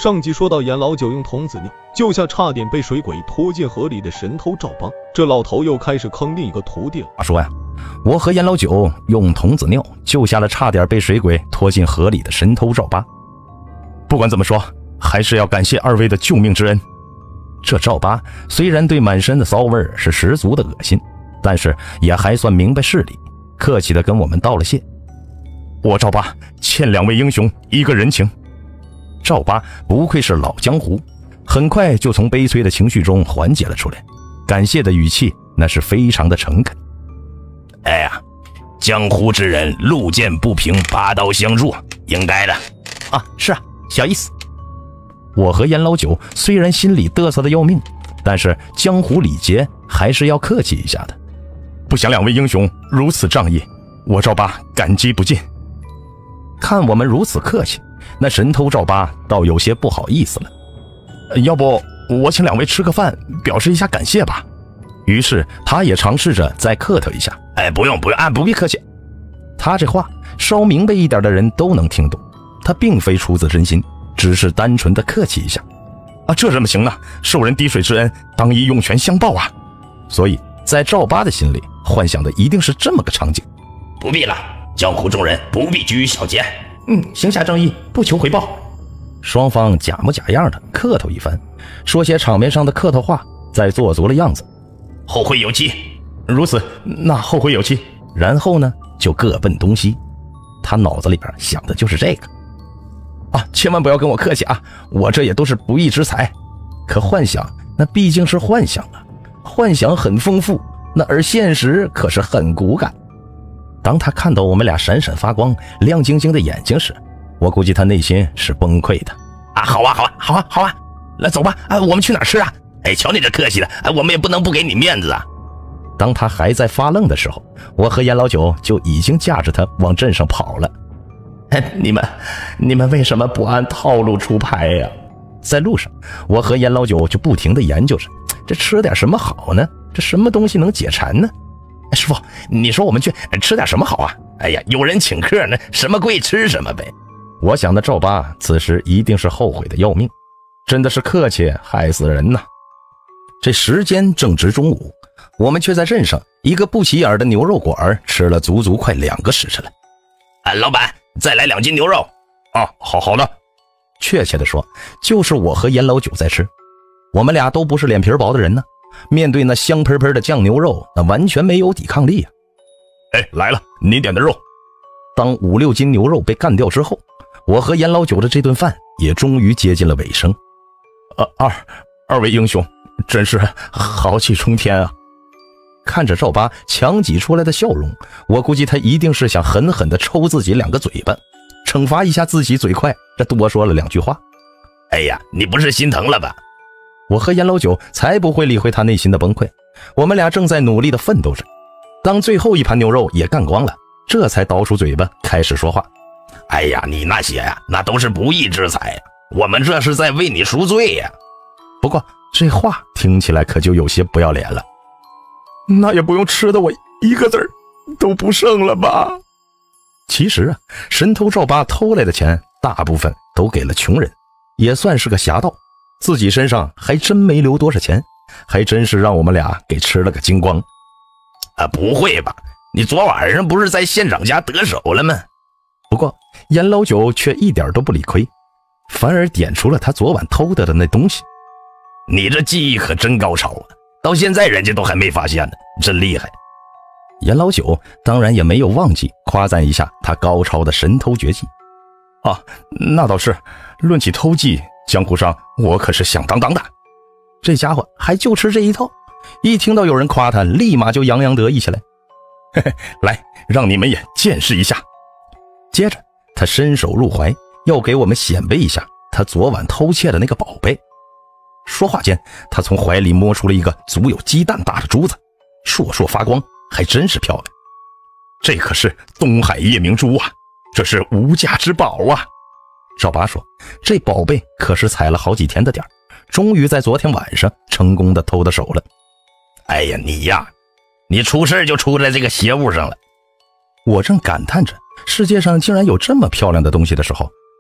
上集说到严老九用童子尿救下差点被水鬼拖进河里的神偷赵八，这老头又开始坑另一个徒弟了。 话说呀，我和严老九用童子尿救下了差点被水鬼拖进河里的神偷赵八。不管怎么说，还是要感谢二位的救命之恩。这赵八虽然对满身的骚味是十足的恶心，但是也还算明白事理，客气地跟我们道了谢。我赵八欠两位英雄一个人情。赵八不愧是老江湖，很快就从悲催的情绪中缓解了出来，感谢的语气那是非常的诚恳。 哎呀，江湖之人路见不平拔刀相助，应该的。 啊，是啊，小意思。我和严老九虽然心里嘚瑟的要命，但是江湖礼节还是要客气一下的。不想两位英雄如此仗义，我赵八感激不尽。看我们如此客气，那神偷赵八倒有些不好意思了。要不我请两位吃个饭，表示一下感谢吧。于是他也尝试着再客套一下。 哎，不用啊， 不必客气。他这话稍明白一点的人都能听懂，他并非出自真心，只是单纯的客气一下。啊，这怎么行呢？受人滴水之恩，当以涌泉相报啊！所以在赵八的心里幻想的一定是这么个场景。 不必了，江湖中人不必拘于小节。 行侠正义，不求回报。双方假模假样的客套一番，说些场面上的客套话，再做足了样子。 后会有期。 如此，那后会有期。然后呢，就各奔东西。他脑子里边想的就是这个。啊，千万不要跟我客气啊，我这也都是不义之财。可幻想那毕竟是幻想啊，幻想很丰富，那而现实可是很骨感。当他看到我们俩闪闪发光亮晶晶的眼睛时，我估计他内心是崩溃的。 啊，好啊，来走吧。我们去哪儿吃啊？哎，瞧你这客气的，我们也不能不给你面子啊。 当他还在发愣的时候，我和严老九就已经架着他往镇上跑了。你们为什么不按套路出牌呀？在路上，我和严老九就不停地研究着，这吃点什么好呢？这什么东西能解馋呢？师傅，你说我们去吃点什么好啊？ 哎呀，有人请客呢，什么贵吃什么呗。 我想的赵八此时一定是后悔的要命，真的是客气害死人呐。这时间正值中午，我们却在镇上一个不起眼的牛肉馆吃了足足快2个时辰了。 老板，再来2斤牛肉。 啊，好的。确切的说，就是我和严老九在吃。我们俩都不是脸皮薄的人呢，面对那香喷喷的酱牛肉，那完全没有抵抗力啊。 哎，来了，你点的肉。 当5、6斤牛肉被干掉之后，我和严老九的这顿饭也终于接近了尾声。二位英雄真是豪气冲天啊！看着赵八强挤出来的笑容，我估计他一定是想狠狠地抽自己2个嘴巴，惩罚一下自己嘴快，这多说了2句话。 哎呀，你不是心疼了吧？ 我和严老九才不会理会他内心的崩溃，我们俩正在努力地奋斗着。当最后一盘牛肉也干光了，这才倒出嘴巴开始说话。 哎呀，你那些呀，那都是不义之财，我们这是在为你赎罪呀。 不过这话听起来可就有些不要脸了。那也不用吃的我一个字儿都不剩了吧？其实啊，神偷赵八偷来的钱大部分都给了穷人，也算是个侠盗，自己身上还真没留多少钱，还真是让我们俩给吃了个精光。 不会吧，你昨晚上不是在县长家得手了吗？ 不过严老九却一点都不理亏，反而点出了他昨晚偷的那东西。 你这技艺可真高超啊，到现在人家都还没发现呢，真厉害。 严老九当然也没有忘记夸赞一下他高超的神偷绝技。啊，那倒是，论起偷技，江湖上我可是响当当的。这家伙还就吃这一套，一听到有人夸他，立马就洋洋得意起来。嘿嘿，来，让你们也见识一下。接着他伸手入怀，要给我们显摆一下他昨晚偷窃的那个宝贝。说话间，他从怀里摸出了一个足有鸡蛋大的珠子，烁烁发光，还真是漂亮。这可是东海夜明珠啊，这是无价之宝啊。赵八说，这宝贝可是踩了好几天的点，终于在昨天晚上成功的偷到手了。 哎呀，你出事就出在这个邪物上了。 我正感叹着世界上竟然有这么漂亮的东西的时候，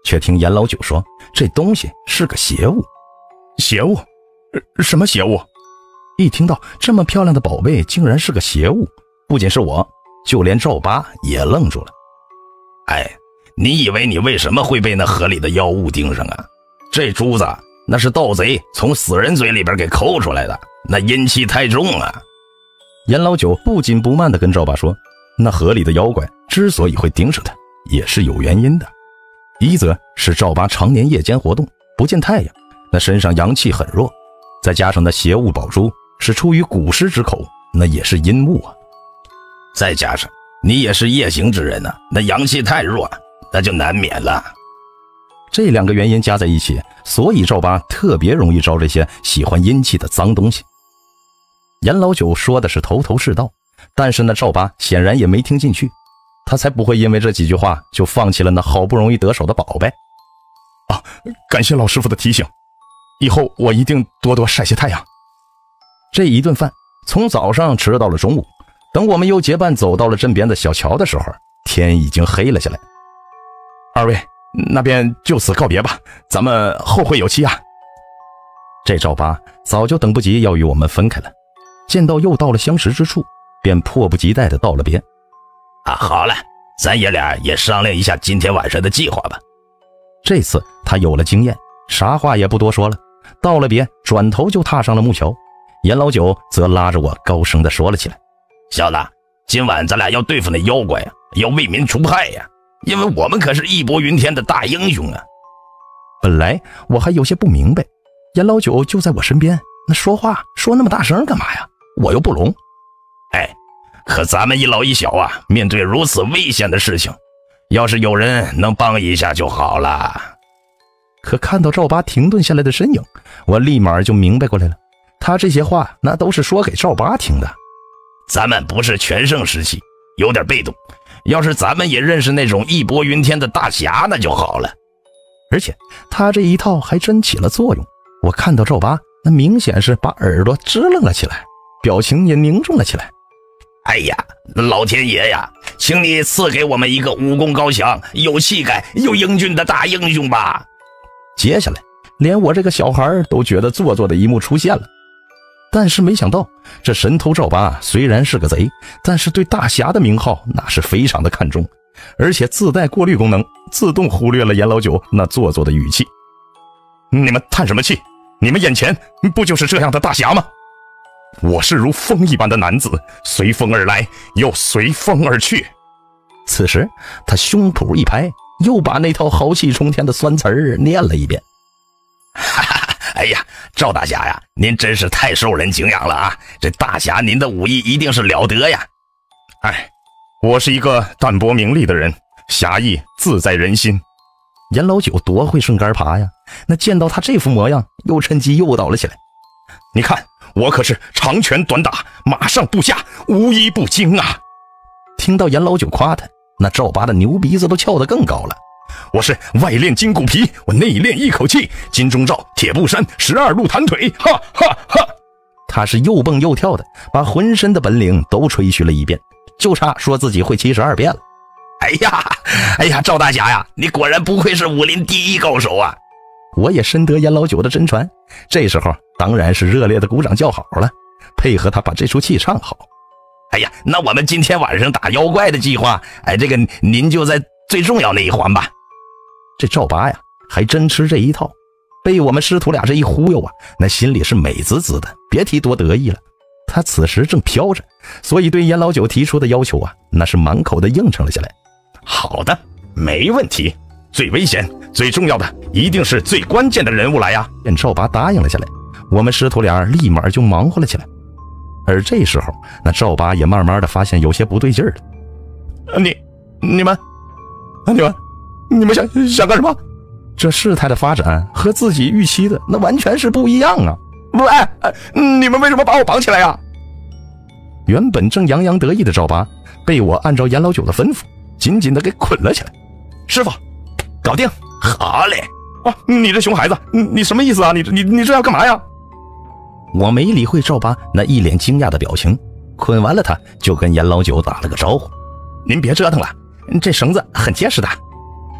却听严老九说这东西是个邪物。 邪物？什么邪物？ 一听到这么漂亮的宝贝竟然是个邪物，不仅是我，就连赵八也愣住了。 哎，你以为你为什么会被那河里的妖物盯上啊？这珠子那是盗贼从死人嘴里边给抠出来的，那阴气太重啊。 严老九不紧不慢地跟赵八说，那河里的妖怪之所以会盯上他，也是有原因的。一则是赵八常年夜间活动，不见太阳，那身上阳气很弱，再加上那邪物宝珠是出于古尸之口，那也是阴物啊。 再加上你也是夜行之人啊，那阳气太弱，那就难免了。 这两个原因加在一起，所以赵八特别容易招这些喜欢阴气的脏东西。严老九说的是头头是道，但是那赵八显然也没听进去，他才不会因为这几句话就放弃了那好不容易得手的宝贝。 啊，感谢老师傅的提醒，以后我一定多多晒些太阳。 这一顿饭从早上吃到了中午，等我们又结伴走到了镇边的小桥的时候，天已经黑了下来。 二位那便就此告别吧，咱们后会有期啊。 这赵八早就等不及要与我们分开了，见到又到了相识之处，便迫不及待地道了别。 啊，好了，咱爷俩也商量一下今天晚上的计划吧。 这次他有了经验，啥话也不多说了，道了别，转头就踏上了木桥。严老九则拉着我高声地说了起来： 小子，今晚咱俩要对付那妖怪啊，要为民除害呀，因为我们可是义薄云天的大英雄啊。 本来我还有些不明白，严老九就在我身边，那说话说那么大声干嘛呀？我又不聋。 哎，可咱们一老一小啊，面对如此危险的事情，要是有人能帮一下就好了。 可看到赵八停顿下来的身影，我立马就明白过来了，他这些话那都是说给赵八听的。 咱们不是全盛时期，有点被动，要是咱们也认识那种义薄云天的大侠那就好了。 而且他这一套还真起了作用，我看到赵八那明显是把耳朵支棱了起来，表情也凝重了起来。 哎呀，老天爷呀，请你赐给我们一个武功高强、有气概又英俊的大英雄吧。 接下来连我这个小孩都觉得做作的一幕出现了。但是没想到，这神偷赵八虽然是个贼，但是对大侠的名号那是非常的看重，而且自带过滤功能，自动忽略了严老九那做作的语气。 你们叹什么气？你们眼前不就是这样的大侠吗？我是如风一般的男子，随风而来，又随风而去。 此时他胸脯一拍，又把那套豪气冲天的酸词儿念了一遍。 哈哈，哎呀，赵大侠呀，您真是太受人敬仰了啊！这大侠您的武艺一定是了得呀。哎，我是一个淡泊名利的人，侠义自在人心。 严老九多会顺杆爬呀，那见到他这副模样，又趁机诱导了起来。 你看，我可是长拳短打，马上部下，无一不精啊！ 听到严老九夸他，那赵八的牛鼻子都翘得更高了。 我是外练筋骨皮，我内练一口气，金钟罩、铁布衫、12路弹腿，哈哈哈！ 他是又蹦又跳的，把浑身的本领都吹嘘了一遍，就差说自己会72变了。 哎呀，赵大侠呀，你果然不愧是武林第一高手啊！ 我也深得严老九的真传，这时候当然是热烈的鼓掌叫好了，配合他把这出戏唱好。 哎呀，那我们今天晚上打妖怪的计划，这个您就在最重要那一环吧。 这赵八呀，还真吃这一套，被我们师徒俩这一忽悠啊，那心里是美滋滋的，别提多得意了。他此时正飘着，所以对严老九提出的要求啊，那是满口的应承了下来。 好的，没问题。最危险、最重要的，一定是最关键的人物来呀！ 见赵八答应了下来，我们师徒俩立马就忙活了起来。而这时候，那赵八也慢慢的发现有些不对劲儿了。 你们想干什么？ 这事态的发展和自己预期的那完全是不一样啊！ 你们为什么把我绑起来呀？ 原本正洋洋得意的赵八，被我按照严老九的吩咐，紧紧的给捆了起来。 师傅，搞定！好嘞！啊，你这熊孩子，你什么意思啊？你这要干嘛呀？ 我没理会赵八那一脸惊讶的表情，捆完了他就跟严老九打了个招呼：“ 您别折腾了，这绳子很结实的。”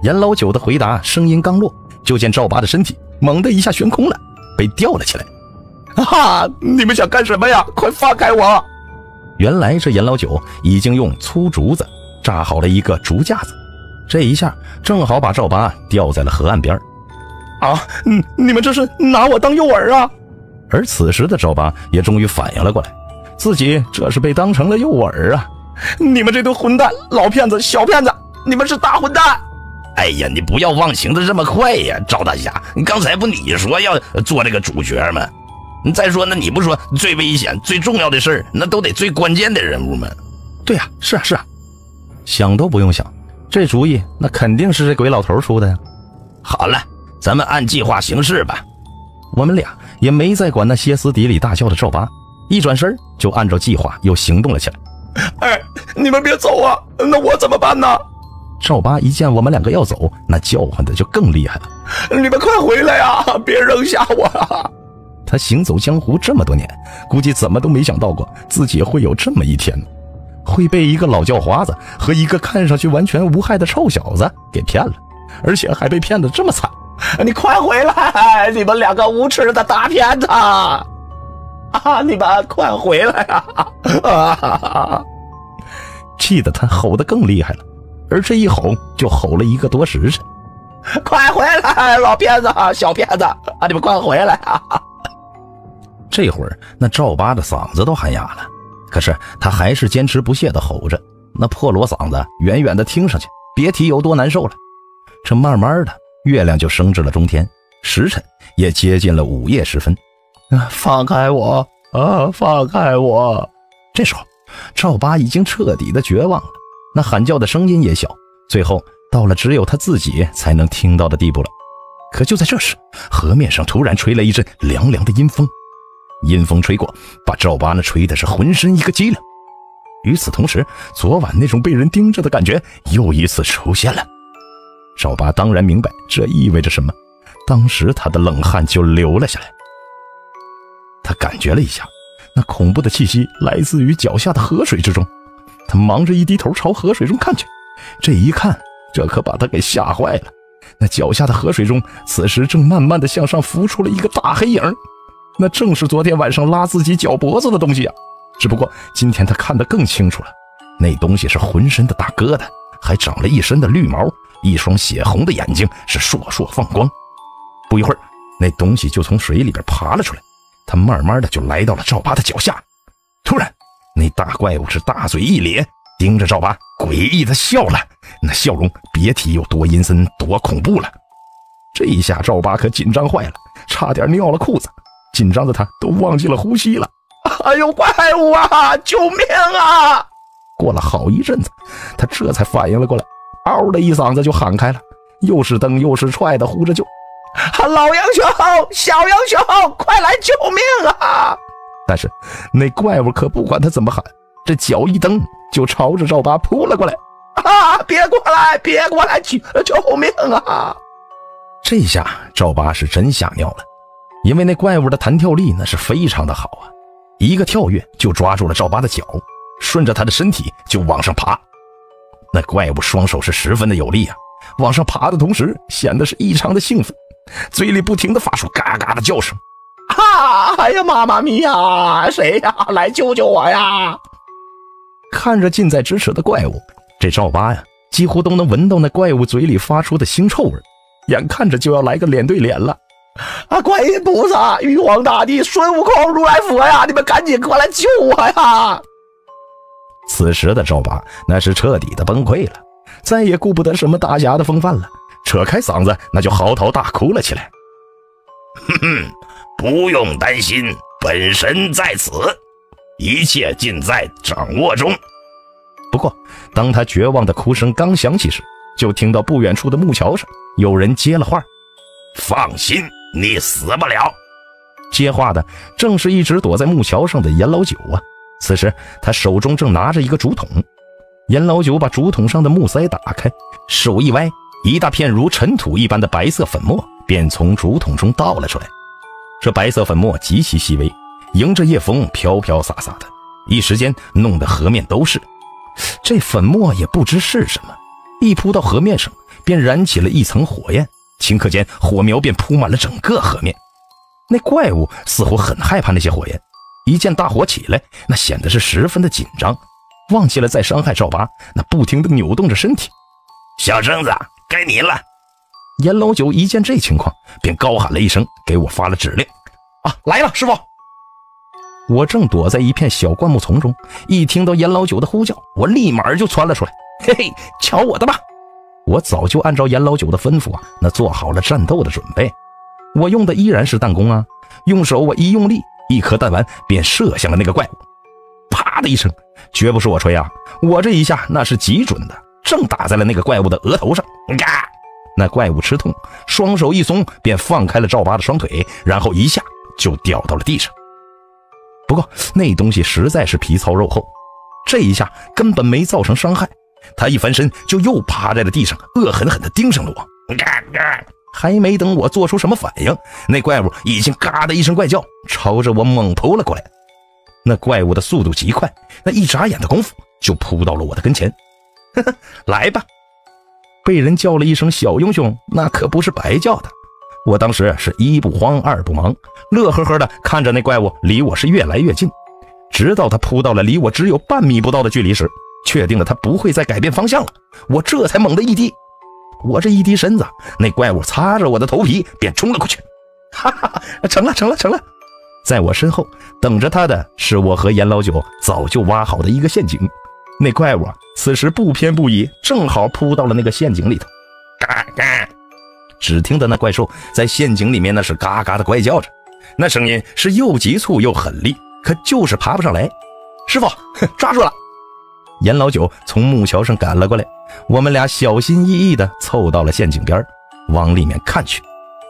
严老九的回答声音刚落，就见赵八的身体猛地一下悬空了，被吊了起来。 啊！你们想干什么呀？快放开我！ 原来这严老九已经用粗竹子扎好了一个竹架子，这一下正好把赵八吊在了河岸边。 啊！你们这是拿我当诱饵啊！ 而此时的赵八也终于反应了过来，自己这是被当成了诱饵啊！ 你们这堆混蛋，老骗子，小骗子，你们是大混蛋！哎呀，你不要忘情的这么快呀，赵大侠，刚才不你说要做这个主角吗？再说那你不说最危险最重要的事儿，那都得最关键的人物吗？ 对呀，是啊，想都不用想，这主意那肯定是这鬼老头出的呀。 好了，咱们按计划行事吧。 我们俩也没再管那歇斯底里大叫的赵八，一转身就按照计划又行动了起来。 哎，你们别走啊，那我怎么办呢？ 赵八一见我们两个要走，那叫唤的就更厉害了。 你们快回来呀，别扔下我啊！ 他行走江湖这么多年，估计怎么都没想到过自己会有这么一天，会被一个老叫花子和一个看上去完全无害的臭小子给骗了，而且还被骗得这么惨。 你快回来，你们两个无耻的大骗子！啊，你们快回来啊！ 气得他吼得更厉害了，而这一吼就吼了1个多时辰。 快回来，老骗子，小骗子，你们快回来啊！ 这会儿那赵八的嗓子都喊哑了，可是他还是坚持不懈地吼着，那破锣嗓子远远地听上去别提有多难受了。这慢慢的月亮就升至了中天，时辰也接近了午夜时分。 放开我啊，放开我！ 这时候赵八已经彻底的绝望了，那喊叫的声音也小，最后到了只有他自己才能听到的地步了。可就在这时，河面上突然吹来一阵凉凉的阴风，阴风吹过，把赵八呢吹的是浑身一个激灵。与此同时，昨晚那种被人盯着的感觉又一次出现了。赵八当然明白这意味着什么，当时他的冷汗就流了下来。他感觉了一下，那恐怖的气息来自于脚下的河水之中。他忙着一低头朝河水中看去，这一看，这可把他给吓坏了。那脚下的河水中，此时正慢慢的向上浮出了一个大黑影，那正是昨天晚上拉自己脚脖子的东西啊！只不过今天他看得更清楚了，那东西是浑身的大疙瘩，还长了一身的绿毛，一双血红的眼睛是烁烁放光。不一会儿，那东西就从水里边爬了出来，他慢慢的就来到了赵八的脚下。突然，那大怪物是大嘴一咧，盯着赵八诡异的笑了，那笑容别提有多阴森多恐怖了。这一下赵八可紧张坏了，差点尿了裤子，紧张的他都忘记了呼吸了。 哎呦，怪物啊，救命啊！ 过了好一阵子，他这才反应了过来，嗷的一嗓子就喊开了，又是蹬又是踹的呼着救。 老英雄，小英雄，快来救命啊！ 但是那怪物可不管他怎么喊，这脚一蹬就朝着赵八扑了过来。 别过来，别过来，救命啊！ 这下赵八是真吓尿了，因为那怪物的弹跳力那是非常的好啊，一个跳跃就抓住了赵八的脚，顺着他的身体就往上爬。那怪物双手是十分的有力啊，往上爬的同时显得是异常的兴奋，嘴里不停的发出嘎嘎的叫声。 哎呀，妈妈咪呀，谁呀？来救救我呀！ 看着近在咫尺的怪物，这赵八呀几乎都能闻到那怪物嘴里发出的腥臭味，眼看着就要来个脸对脸了。 观音菩萨、玉皇大帝、孙悟空、如来佛呀，你们赶紧过来救我呀！ 此时的赵八那是彻底的崩溃了，再也顾不得什么大侠的风范了，扯开嗓子那就嚎啕大哭了起来。 不用担心，本神在此，一切尽在掌握中。 不过当他绝望的哭声刚响起时，就听到不远处的木桥上有人接了话： 放心，你死不了。 接话的正是一直躲在木桥上的严老九啊。此时他手中正拿着一个竹筒，严老九把竹筒上的木塞打开，手一歪，一大片如尘土一般的白色粉末便从竹筒中倒了出来。这白色粉末极其细微，迎着夜风飘飘洒洒的，一时间弄得河面都是。这粉末也不知是什么，一扑到河面上便燃起了一层火焰，顷刻间火苗便铺满了整个河面。那怪物似乎很害怕那些火焰，一见大火起来，那显得是十分的紧张，忘记了再伤害赵八，那不停地扭动着身体。 小生子，该你了。 严老九一见这情况，便高喊了一声，给我发了指令：来了，师傅！我正躲在一片小灌木丛中，一听到严老九的呼叫，我立马就窜了出来。嘿嘿，瞧我的吧！我早就按照严老九的吩咐那做好了战斗的准备。我用的依然是弹弓用手我一用力，一颗弹丸便射向了那个怪物。啪的一声，绝不是我吹我这一下那是极准的，正打在了那个怪物的额头上。那怪物吃痛，双手一松，便放开了赵八的双腿，然后一下就掉到了地上。不过那东西实在是皮糙肉厚，这一下根本没造成伤害，他一翻身就又趴在了地上，恶狠狠地盯上了我。还没等我做出什么反应，那怪物已经嘎的一声怪叫，朝着我猛扑了过来。那怪物的速度极快，那一眨眼的功夫就扑到了我的跟前。来吧！被人叫了一声小英雄，那可不是白叫的。我当时是一不慌二不忙，乐呵呵的看着那怪物离我是越来越近，直到他扑到了离我只有半米不到的距离时，确定了他不会再改变方向了，我这才猛地一低。我这一低身子，那怪物擦着我的头皮便冲了过去。成了！在我身后等着他的是我和严老九早就挖好的一个陷阱。那怪物此时不偏不倚，正好扑到了那个陷阱里头。只听得那怪兽在陷阱里面那是嘎嘎的怪叫着，那声音是又急促又狠厉，可就是爬不上来。师傅，抓住了！严老九从木桥上赶了过来，我们俩小心翼翼地凑到了陷阱边，往里面看去。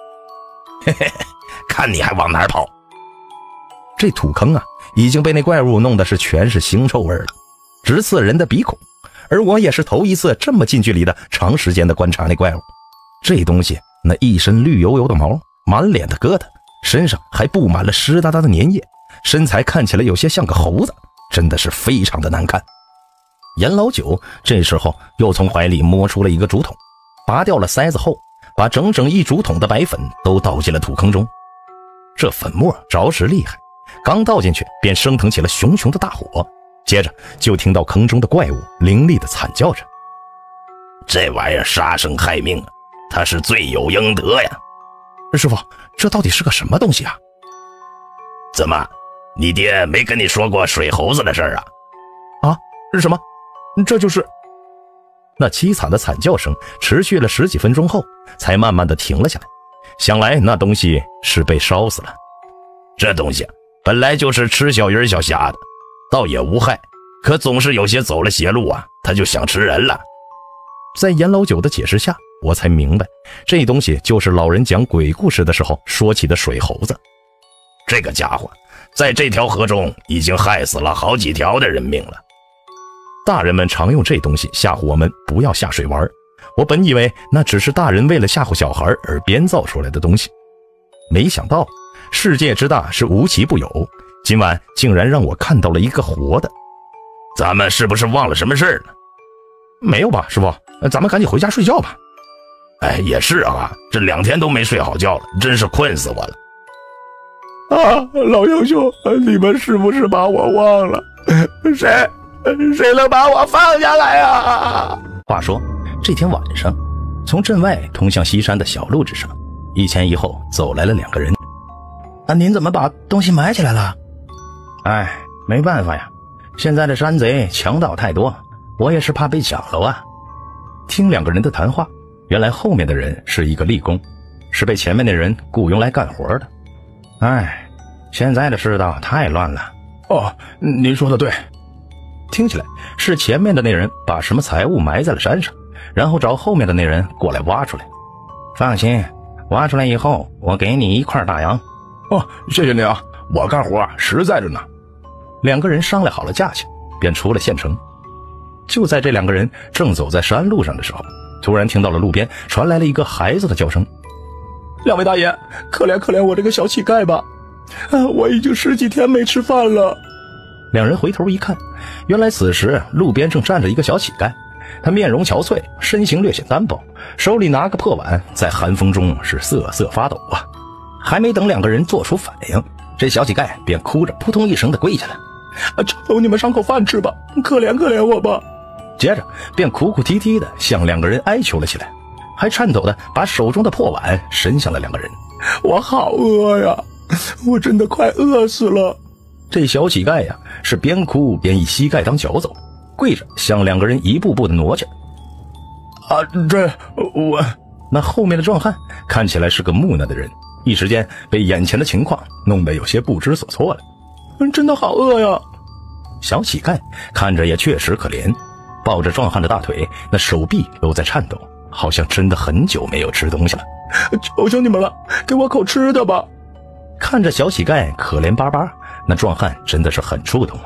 看你还往哪儿跑！ 这土坑已经被那怪物弄得是全是腥臭味了，直刺人的鼻孔。而我也是头一次这么近距离的长时间的观察那怪物。这东西那一身绿油油的毛，满脸的疙瘩，身上还布满了湿哒哒的粘液，身材看起来有些像个猴子，真的是非常的难看。严老九这时候又从怀里摸出了一个竹筒，拔掉了塞子后，把整整一竹筒的白粉都倒进了土坑中。这粉末着实厉害，刚倒进去便升腾起了熊熊的大火，接着就听到坑中的怪物凌厉的惨叫着。 这玩意儿杀生害命他是罪有应得呀！ 师傅，这到底是个什么东西啊？ 怎么，你爹没跟你说过水猴子的事儿啊？ 是什么？这就是……那凄惨的惨叫声持续了十几分钟后，才慢慢的停了下来。想来那东西是被烧死了。 这东西本来就是吃小鱼小虾的，倒也无害，可总是有些走了邪路他就想吃人了。 在严老九的解释下，我才明白，这东西就是老人讲鬼故事的时候说起的水猴子。 这个家伙在这条河中已经害死了好几条的人命了。 大人们常用这东西吓唬我们不要下水玩，我本以为那只是大人为了吓唬小孩而编造出来的东西，没想到世界之大是无奇不有，今晚竟然让我看到了一个活的。 咱们是不是忘了什么事了？ 没有吧，师傅，咱们赶紧回家睡觉吧。 也是这2天都没睡好觉了，真是困死我了。 老英雄，你们是不是把我忘了？谁能把我放下来呀？ 话说这天晚上，从镇外通向西山的小路之上，一前一后走来了2个人。 您怎么把东西埋起来了？ 没办法呀，现在的山贼强盗太多，我也是怕被抢了听2个人的谈话，原来后面的人是一个力工，是被前面的人雇佣来干活的。现在的世道太乱了。 您说的对。 听起来是前面的那人把什么财物埋在了山上，然后找后面的那人过来挖出来。放心，挖出来以后我给你1块大洋。 谢谢您我干活实在着呢。 2个人商量好了价钱，便出了县城。就在这2个人正走在山路上的时候，突然听到了路边传来了一个孩子的叫声。 2位大爷，可怜我这个小乞丐吧，我已经10几天没吃饭了。 2人回头一看，原来此时路边正站着一个小乞丐， 他面容憔悴，身形略显单薄，手里拿个破碗，在寒风中是瑟瑟发抖啊。还没等两个人做出反应，这小乞丐便哭着扑通一声的跪下来：“ 求你们赏口饭吃吧，可怜可怜我吧。” 接着便哭哭啼啼的向两个人哀求了起来，还颤抖的把手中的破碗伸向了两个人。 我好饿呀，我真的快饿死了。 这小乞丐呀，是边哭边以膝盖当脚走，跪着向两个人一步步的挪去。那后面的壮汉看起来是个木讷的人，一时间被眼前的情况弄得有些不知所措了。 真的好饿呀。 小乞丐看着也确实可怜，抱着壮汉的大腿，那手臂都在颤抖，好像真的很久没有吃东西了。 求求你们了，给我口吃的吧。 看着小乞丐可怜巴巴，那壮汉真的是很触动啊。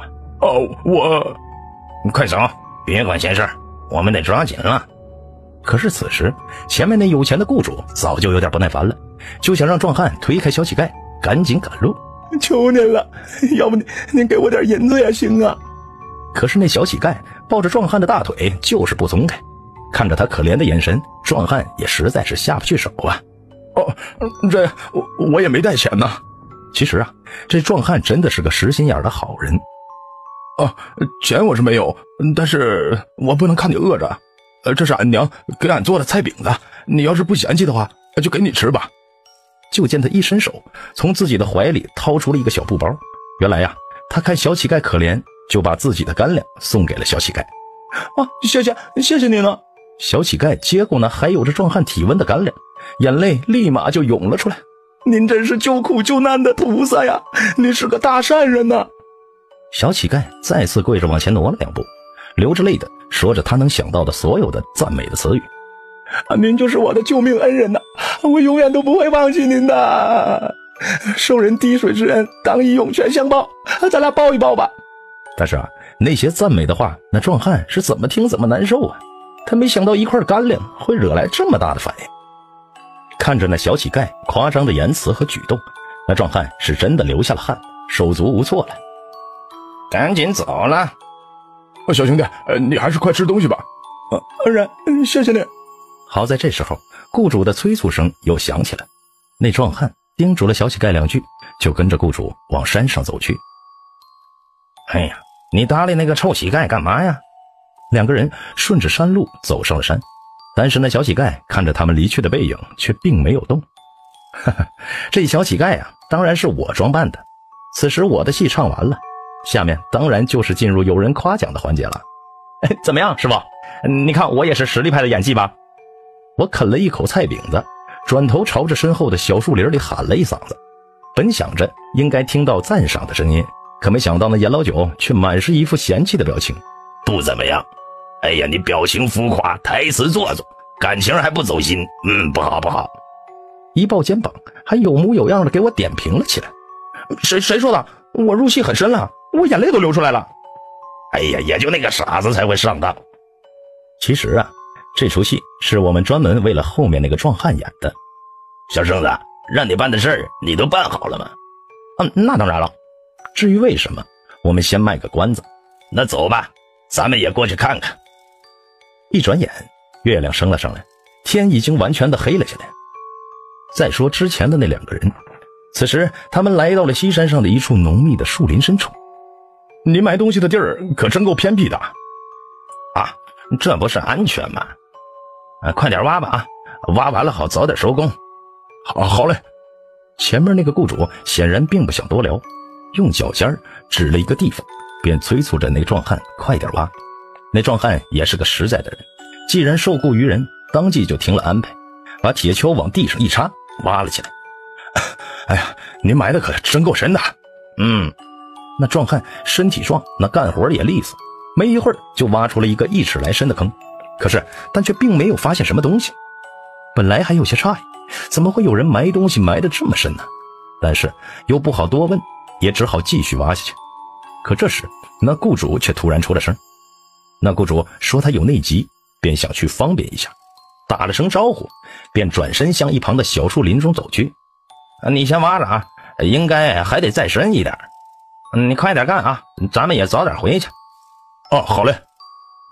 快走，别管闲事，我们得抓紧了。 可是此时前面那有钱的雇主早就有点不耐烦了，就想让壮汉推开小乞丐，赶紧赶路。 求您了，要不您给我点银子也行啊。 可是那小乞丐抱着壮汉的大腿就是不松开，看着他可怜的眼神，壮汉也实在是下不去手啊。 这我也没带钱呢。 其实啊，这壮汉真的是个实心眼的好人。 钱我是没有，但是我不能看你饿着。这是俺娘给俺做的菜饼子，你要是不嫌弃的话，就给你吃吧。 就见他一伸手，从自己的怀里掏出了一个小布包。原来呀，他看小乞丐可怜，就把自己的干粮送给了小乞丐。 谢谢您了。 小乞丐接过那还有着壮汉体温的干粮，眼泪立马就涌了出来。 您真是救苦救难的菩萨呀，你是个大善人呐。 小乞丐再次跪着往前挪了两步，流着泪的说着他能想到的所有的赞美的词语。 您就是我的救命恩人呐，我永远都不会忘记您的。受人滴水之恩，当以涌泉相报，咱俩抱一抱吧。 但是啊，那些赞美的话，那壮汉是怎么听怎么难受啊。他没想到一块干粮会惹来这么大的反应。看着那小乞丐夸张的言辞和举动，那壮汉是真的流下了汗，手足无措了。 赶紧走了。 小兄弟，你还是快吃东西吧。恩人，谢谢你。 好在这时候，雇主的催促声又响起了。那壮汉叮嘱了小乞丐两句，就跟着雇主往山上走去。 哎呀，你搭理那个臭乞丐干嘛呀？ 两个人顺着山路走上了山，但是那小乞丐看着他们离去的背影，却并没有动。这小乞丐啊，当然是我装扮的。此时我的戏唱完了，下面当然就是进入有人夸奖的环节了。怎么样，师傅？你看我也是实力派的演技吧？我啃了一口菜饼子，转头朝着身后的小树林里喊了一嗓子，本想着应该听到赞赏的声音，可没想到那严老九却满是一副嫌弃的表情。 不怎么样。哎呀，你表情浮夸，台词做作，感情还不走心。不好不好。 一抱肩膀，还有模有样的给我点评了起来。 谁说的？我入戏很深了，我眼泪都流出来了。 哎呀，也就那个傻子才会上当。 其实啊，这出戏是我们专门为了后面那个壮汉演的。 小生子，让你办的事儿你都办好了吗？ 那当然了。至于为什么，我们先卖个关子。 那走吧，咱们也过去看看。 一转眼，月亮升了上来，天已经完全的黑了下来。再说之前的那两个人，此时他们来到了西山上的一处浓密的树林深处。 你买东西的地儿可真够偏僻的啊！这不是安全吗？快点挖吧啊！挖完了好早点收工。 好嘞。 前面那个雇主显然并不想多聊，用脚尖指了一个地方，便催促着那壮汉快点挖。那壮汉也是个实在的人，既然受雇于人，当即就听了安排，把铁锹往地上一插，挖了起来。 哎呀，您埋的可真够深的。 那壮汉身体壮，那干活也利索，没一会儿就挖出了一个1尺来深的坑。但却并没有发现什么东西。本来还有些诧异，怎么会有人埋东西埋得这么深呢？但是又不好多问，也只好继续挖下去。可这时那雇主却突然出了声。那雇主说他有内急，便想去方便一下，打了声招呼，便转身向一旁的小树林中走去。 你先挖着啊，应该还得再深一点。你快点干啊，咱们也早点回去。 好嘞。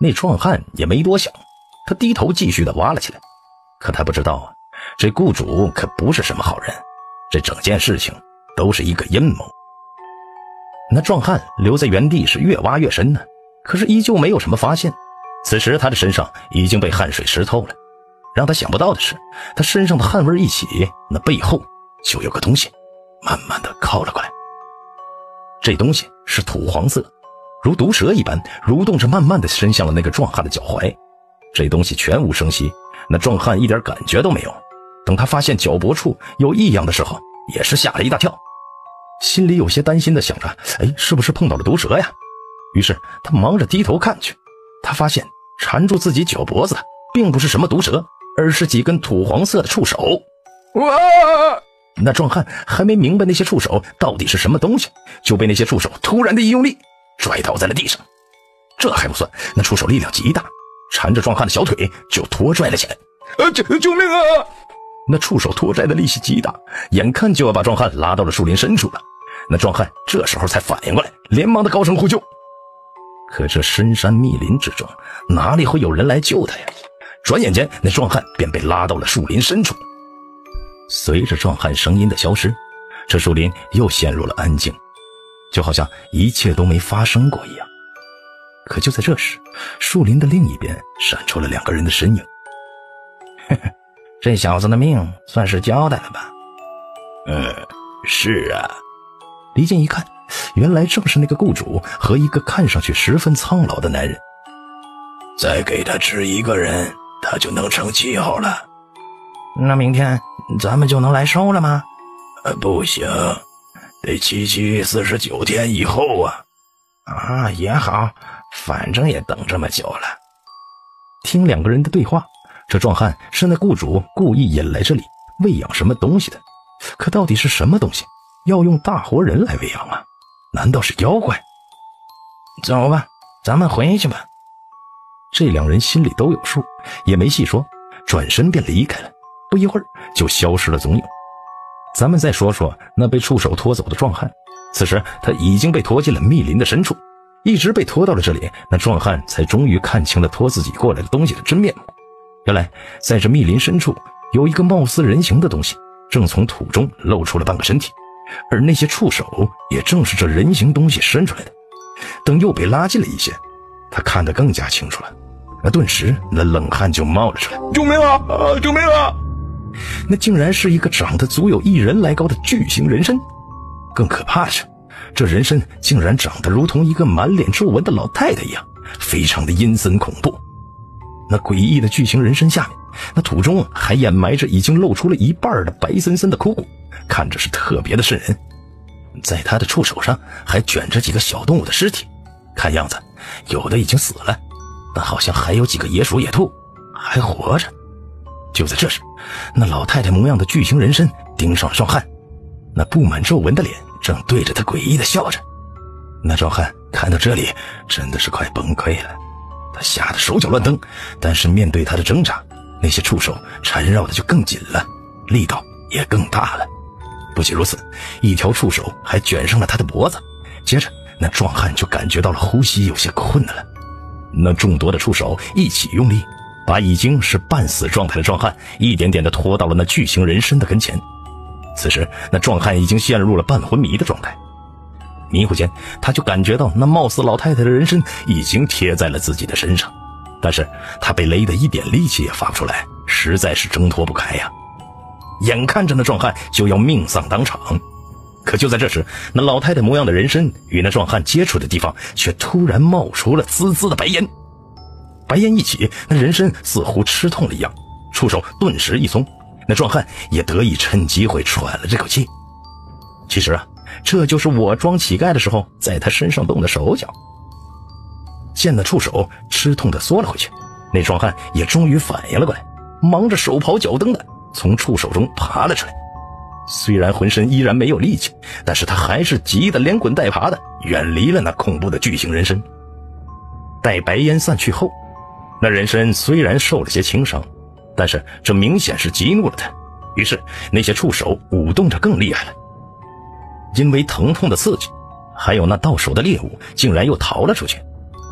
那壮汉也没多想，他低头继续的挖了起来。可他不知道啊，这雇主可不是什么好人，这整件事情都是一个阴谋。那壮汉留在原地是越挖越深呢，可是依旧没有什么发现。此时他的身上已经被汗水湿透了，让他想不到的是，他身上的汗味一起，那背后就有个东西慢慢的靠了过来。这东西是土黄色，如毒蛇一般蠕动着，慢慢的伸向了那个壮汉的脚踝。这东西全无声息，那壮汉一点感觉都没有。等他发现脚脖处有异样的时候，也是吓了一大跳，心里有些担心的想着，是不是碰到了毒蛇呀？于是他忙着低头看去，他发现缠住自己脚脖子的并不是什么毒蛇，而是几根土黄色的触手。哇！那壮汉还没明白那些触手到底是什么东西，就被那些触手突然的一用力拽倒在了地上。这还不算，那触手力量极大，缠着壮汉的小腿就拖拽了起来。救命啊！那触手拖拽的力气极大，眼看就要把壮汉拉到了树林深处了。那壮汉这时候才反应过来，连忙的高声呼救。可这深山密林之中，哪里会有人来救他呀？转眼间，那壮汉便被拉到了树林深处。随着壮汉声音的消失，这树林又陷入了安静，就好像一切都没发生过一样。可就在这时，树林的另一边闪出了2个人的身影。这小子的命算是交代了吧？ 是啊。 离近一看，原来正是那个雇主和一个看上去十分苍老的男人。 再给他吃1个人，他就能成气候了。 那明天咱们就能来收了吗？ 不行，得77、49天以后啊。 也好，反正也等这么久了。 听2个人的对话，这壮汉是那雇主故意引来这里喂养什么东西的，可到底是什么东西要用大活人来喂养啊？难道是妖怪？ 走吧，咱们回去吧。 这2人心里都有数，也没细说，转身便离开了，不一会儿就消失了踪影。咱们再说说那被触手拖走的壮汉，此时他已经被拖进了密林的深处，一直被拖到了这里，那壮汉才终于看清了拖自己过来的东西的真面目。原来在这密林深处有一个貌似人形的东西，正从土中露出了半个身体，而那些触手也正是这人形东西伸出来的。等又被拉近了一些，他看得更加清楚了，顿时那冷汗就冒了出来。 救命啊！救命啊！ 那竟然是一个长得足有1人来高的巨型人参。更可怕的是，这人参竟然长得如同一个满脸皱纹的老太太一样，非常的阴森恐怖。那诡异的巨型人参下面，那土中还掩埋着已经露出了一半的白森森的枯骨，看着是特别的瘆人。在他的触手上还卷着几个小动物的尸体，看样子有的已经死了，但好像还有几个野鼠野兔还活着。就在这时，那老太太模样的巨型人参盯上了壮汉，那布满皱纹的脸正对着他诡异的笑着。那壮汉看到这里真的是快崩溃了，他吓得手脚乱蹬，但是面对他的挣扎，那些触手缠绕的就更紧了，力道也更大了。不仅如此，一条触手还卷上了他的脖子，接着那壮汉就感觉到了呼吸有些困难了。那众多的触手一起用力，把已经是半死状态的壮汉一点点地拖到了那巨型人参的跟前。此时那壮汉已经陷入了半昏迷的状态，迷糊间他就感觉到那貌似老太太的人参已经贴在了自己的身上，但是他被勒得一点力气也发不出来，实在是挣脱不开呀。眼看着那壮汉就要命丧当场，可就在这时，那老太太模样的人参与那壮汉接触的地方却突然冒出了滋滋的白烟。白烟一起，那人参似乎吃痛了一样，触手顿时一松，那壮汉也得以趁机会喘了这口气。其实这就是我装乞丐的时候在他身上动的手脚。见那触手吃痛的缩了回去，那壮汉也终于反应了过来，忙着手刨脚蹬的从触手中爬了出来。虽然浑身依然没有力气，但是他还是急得连滚带爬的远离了那恐怖的巨型人参。待白烟散去后，那人参虽然受了些轻伤，但是这明显是激怒了他，于是那些触手舞动着更厉害了。因为疼痛的刺激，还有那到手的猎物竟然又逃了出去，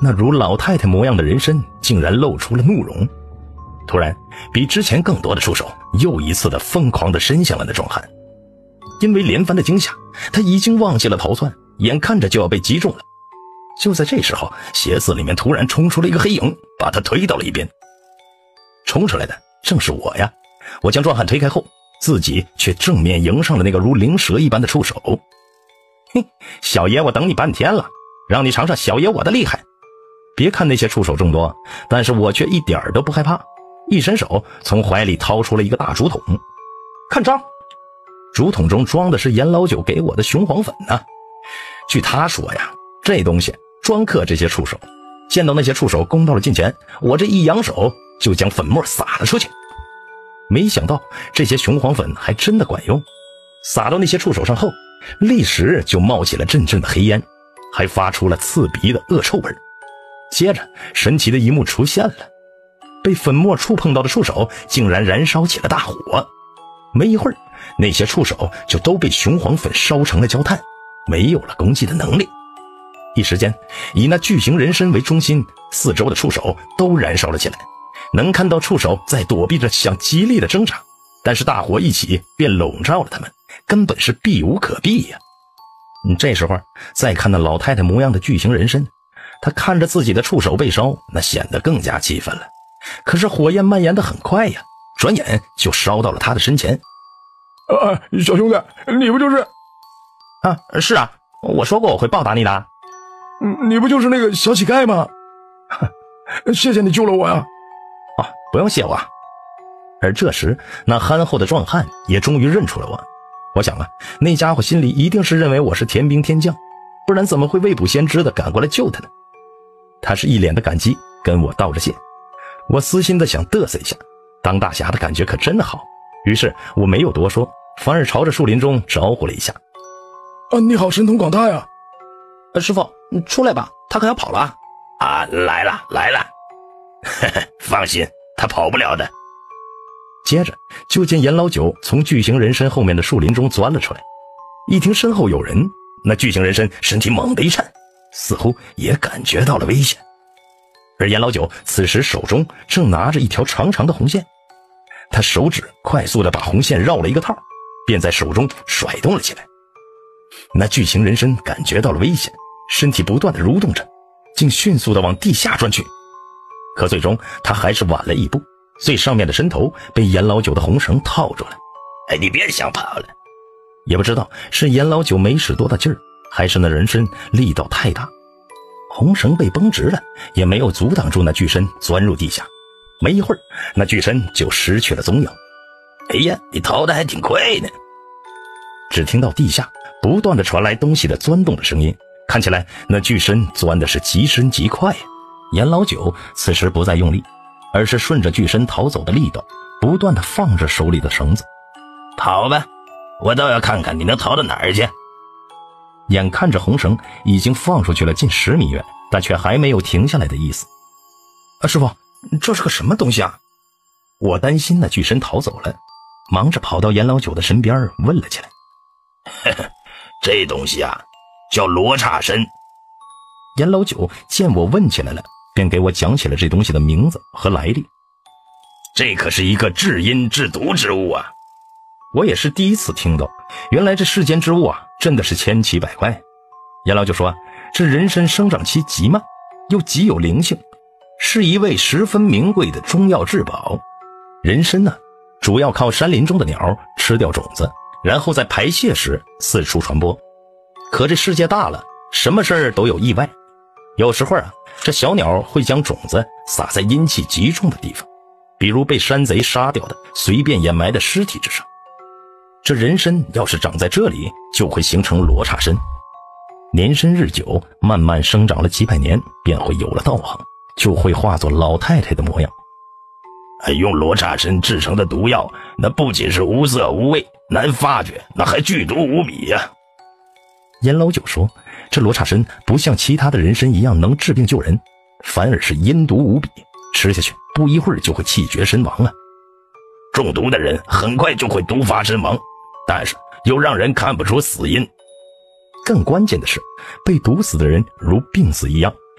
那如老太太模样的人参竟然露出了怒容。突然，比之前更多的触手又一次的疯狂地伸向了那壮汉。因为连番的惊吓，他已经忘记了逃窜，眼看着就要被击中了。就在这时候，鞋子里面突然冲出了一个黑影，把他推到了一边。冲出来的正是我呀！我将壮汉推开后，自己却正面迎上了那个如灵蛇一般的触手。嘿，小爷我等你半天了，让你尝尝小爷我的厉害。别看那些触手众多，但是我却一点都不害怕。一伸手从怀里掏出了一个大竹筒，看招！竹筒中装的是严老九给我的雄黄粉呢。据他说呀，这东西专克这些触手。见到那些触手攻到了近前，我这一扬手就将粉末撒了出去。没想到这些雄黄粉还真的管用，撒到那些触手上后，立时就冒起了阵阵的黑烟，还发出了刺鼻的恶臭味。接着神奇的一幕出现了，被粉末触碰到的触手竟然燃烧起了大火。没一会儿，那些触手就都被雄黄粉烧成了焦炭，没有了攻击的能力。一时间，以那巨型人参为中心，四周的触手都燃烧了起来。能看到触手在躲避着想极力的挣扎，但是大火一起便笼罩了他们，根本是避无可避呀。这时候再看那老太太模样的巨型人参，她看着自己的触手被烧，那显得更加气愤了。可是火焰蔓延得很快呀，转眼就烧到了她的身前。 小兄弟，你不就是是啊，我说过我会报答你的。 你不就是那个小乞丐吗？谢谢你救了我呀。 不用谢我。而这时那憨厚的壮汉也终于认出了我。我想那家伙心里一定是认为我是天兵天将，不然怎么会未卜先知的赶过来救他呢？他是一脸的感激，跟我道着谢。我私心的想嘚瑟一下，当大侠的感觉可真好，于是我没有多说，反而朝着树林中招呼了一下。 你好神通广大呀。 师傅，你出来吧，他可要跑了。 来了放心，他跑不了的。 接着就见严老九从巨型人参后面的树林中钻了出来。一听身后有人，那巨型人参身体猛地一颤，似乎也感觉到了危险。而严老九此时手中正拿着一条长长的红线，他手指快速地把红线绕了一个套，便在手中甩动了起来。那巨型人参感觉到了危险，身体不断地蠕动着，竟迅速地往地下钻去。可最终他还是晚了一步，最上面的身头被严老九的红绳套住了。 你别想跑了。 也不知道是严老九没使多大劲儿，还是那人参力道太大，红绳被绷直了，也没有阻挡住那巨参钻入地下。没一会儿，那巨参就失去了踪影。 你逃得还挺快呢。 只听到地下不断地传来东西的钻动的声音，看起来那巨参钻的是极深极快呀。严老九此时不再用力，而是顺着巨参逃走的力道，不断地放着手里的绳子。 跑吧，我倒要看看你能逃到哪儿去。 眼看着红绳已经放出去了近10米远，但却还没有停下来的意思。师傅，这是个什么东西啊？我担心那巨参逃走了，忙着跑到严老九的身边问了起来。 这东西叫罗刹参。 严老九见我问起来了，便给我讲起了这东西的名字和来历。 这可是一个至阴至毒之物啊！ 我也是第一次听到，原来这世间之物真的是千奇百怪。严老九说，这人参生长期极慢，又极有灵性，是一味十分名贵的中药至宝。人参主要靠山林中的鸟吃掉种子，然后在排泄时四处传播。可这世界大了，什么事儿都有意外。有时候这小鸟会将种子撒在阴气极重的地方，比如被山贼杀掉的随便掩埋的尸体之上。这人参要是长在这里，就会形成罗刹参。年深日久，慢慢生长了几百年，便会有了道行，就会化作老太太的模样。 用罗刹参制成的毒药，那不仅是无色无味，难发觉，那还剧毒无比呀。 严老九说，这罗刹参不像其他的人参一样能治病救人，反而是阴毒无比，吃下去不一会儿就会气绝身亡啊。 中毒的人很快就会毒发身亡，但是又让人看不出死因。 更关键的是，被毒死的人如病死一样，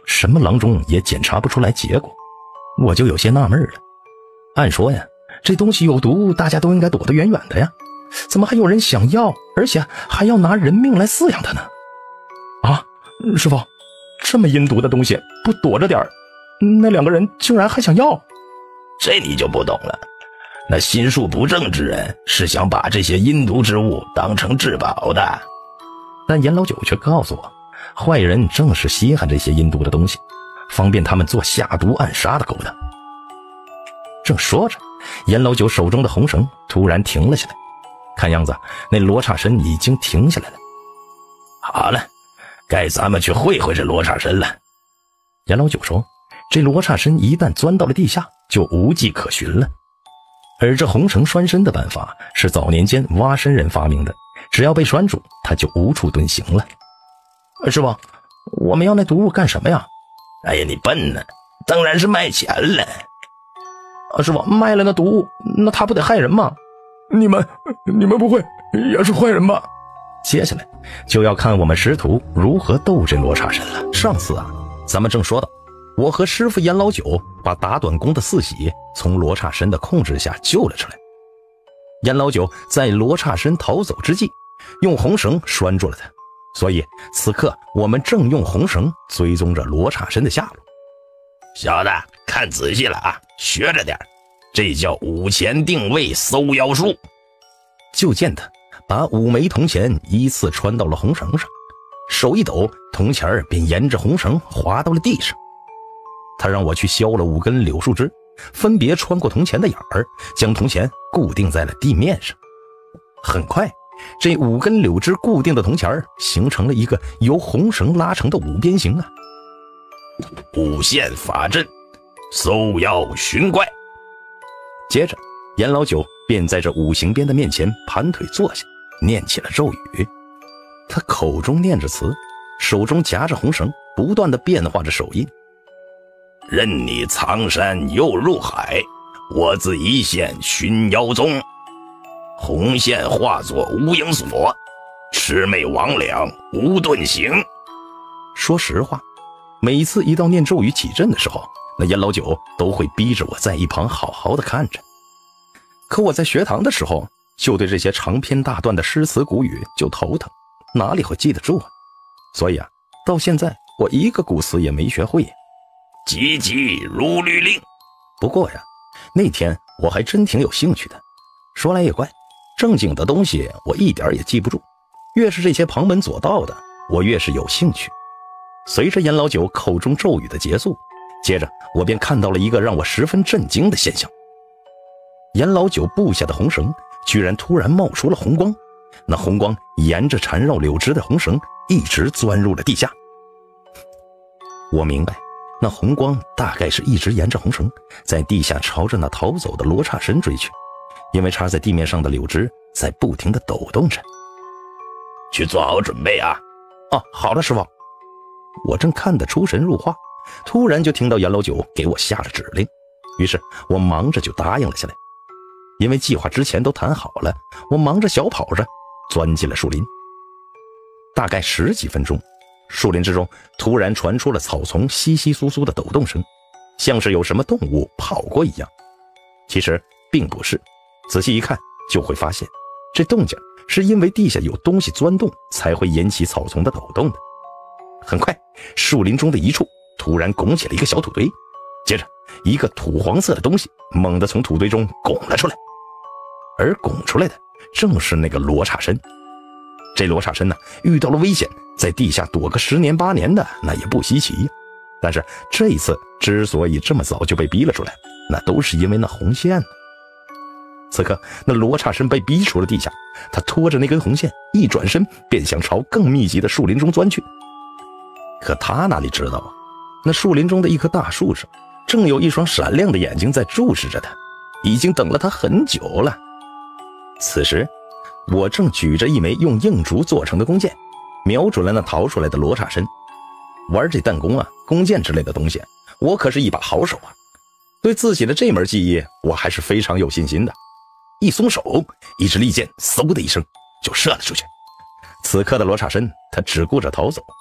什么郎中也检查不出来结果，我就有些纳闷了。按说呀，这东西有毒，大家都应该躲得远远的呀，怎么还有人想要，而且还要拿人命来饲养它呢？啊，师傅，这么阴毒的东西不躲着点儿，那2个人竟然还想要？ 这你就不懂了，那心术不正之人是想把这些阴毒之物当成至宝的。 但严老九却告诉我，坏人正是稀罕这些阴毒的东西，方便他们做下毒暗杀的勾当。正说着，严老九手中的红绳突然停了下来，看样子那罗刹参已经停下来了。 好了，该咱们去会会这罗刹参了。 严老九说，这罗刹参一旦钻到了地下，就无迹可寻了。而这红绳拴身的办法是早年间蛙参人发明的，只要被拴住，他就无处遁形了。师傅，我们要那毒物干什么呀？ 哎呀，你笨呢，当然是卖钱了。 师傅，卖了那毒物，那他不得害人吗？ 你们不会也是坏人吧？ 接下来就要看我们师徒如何斗这罗刹参了。上次啊，咱们正说到，我和师傅严老九把打短工的四喜从罗刹参的控制下救了出来。严老九在罗刹参逃走之际，用红绳拴住了他，所以此刻我们正用红绳追踪着罗刹参的下落。 小子，看仔细了啊，学着点，这叫五钱定位搜妖术。 就见他把5枚铜钱依次穿到了红绳上，手一抖，铜钱便沿着红绳滑到了地上。他让我去削了5根柳树枝，分别穿过铜钱的眼儿，将铜钱固定在了地面上。很快，这5根柳枝固定的铜钱形成了一个由红绳拉成的5边形啊。 五线法阵，搜妖寻怪。 接着，严老九便在这5形鞭的面前盘腿坐下，念起了咒语。他口中念着词，手中夹着红绳，不断地变化着手印。 任你藏山又入海，我自一线寻妖踪。红线化作无影锁，魑魅魍魉无遁形。 说实话，每次一到念咒语起阵的时候，那严老九都会逼着我在一旁好好的看着。可我在学堂的时候，就对这些长篇大段的诗词古语就头疼，哪里会记得住啊？所以啊，到现在我一个古词也没学会。 急急如律令。 不过呀，那天我还真挺有兴趣的。说来也怪，正经的东西我一点也记不住，越是这些旁门左道的，我越是有兴趣。随着严老九口中咒语的结束，接着我便看到了一个让我十分震惊的现象。严老九部下的红绳居然突然冒出了红光，那红光沿着缠绕柳枝的红绳一直钻入了地下。我明白，那红光大概是一直沿着红绳在地下朝着那逃走的罗刹参追去，因为插在地面上的柳枝在不停地抖动着。 去做好准备啊！ 好的，师傅。我正看得出神入化，突然就听到严老九给我下了指令，于是我忙着就答应了下来。因为计划之前都谈好了，我忙着小跑着钻进了树林。大概10几分钟，树林之中突然传出了草丛稀稀疏疏的抖动声，像是有什么动物跑过一样。其实并不是，仔细一看就会发现，这动静是因为地下有东西钻动才会引起草丛的抖动的。很快，树林中的一处突然拱起了一个小土堆，接着一个土黄色的东西猛地从土堆中拱了出来，而拱出来的正是那个罗刹参。这罗刹参呢，遇到了危险，在地下躲个10年8年的那也不稀奇，但是这一次之所以这么早就被逼了出来，那都是因为那红线呢。此刻那罗刹参被逼出了地下，他拖着那根红线一转身便想朝更密集的树林中钻去。可他哪里知道啊，那树林中的一棵大树上正有一双闪亮的眼睛在注视着他，已经等了他很久了。此时我正举着一枚用硬竹做成的弓箭，瞄准了那逃出来的罗刹参。玩这弹弓啊、弓箭之类的东西，我可是一把好手啊，对自己的这门技艺我还是非常有信心的。一松手，一支利箭嗖的一声就射了出去。此刻的罗刹参他只顾着逃走，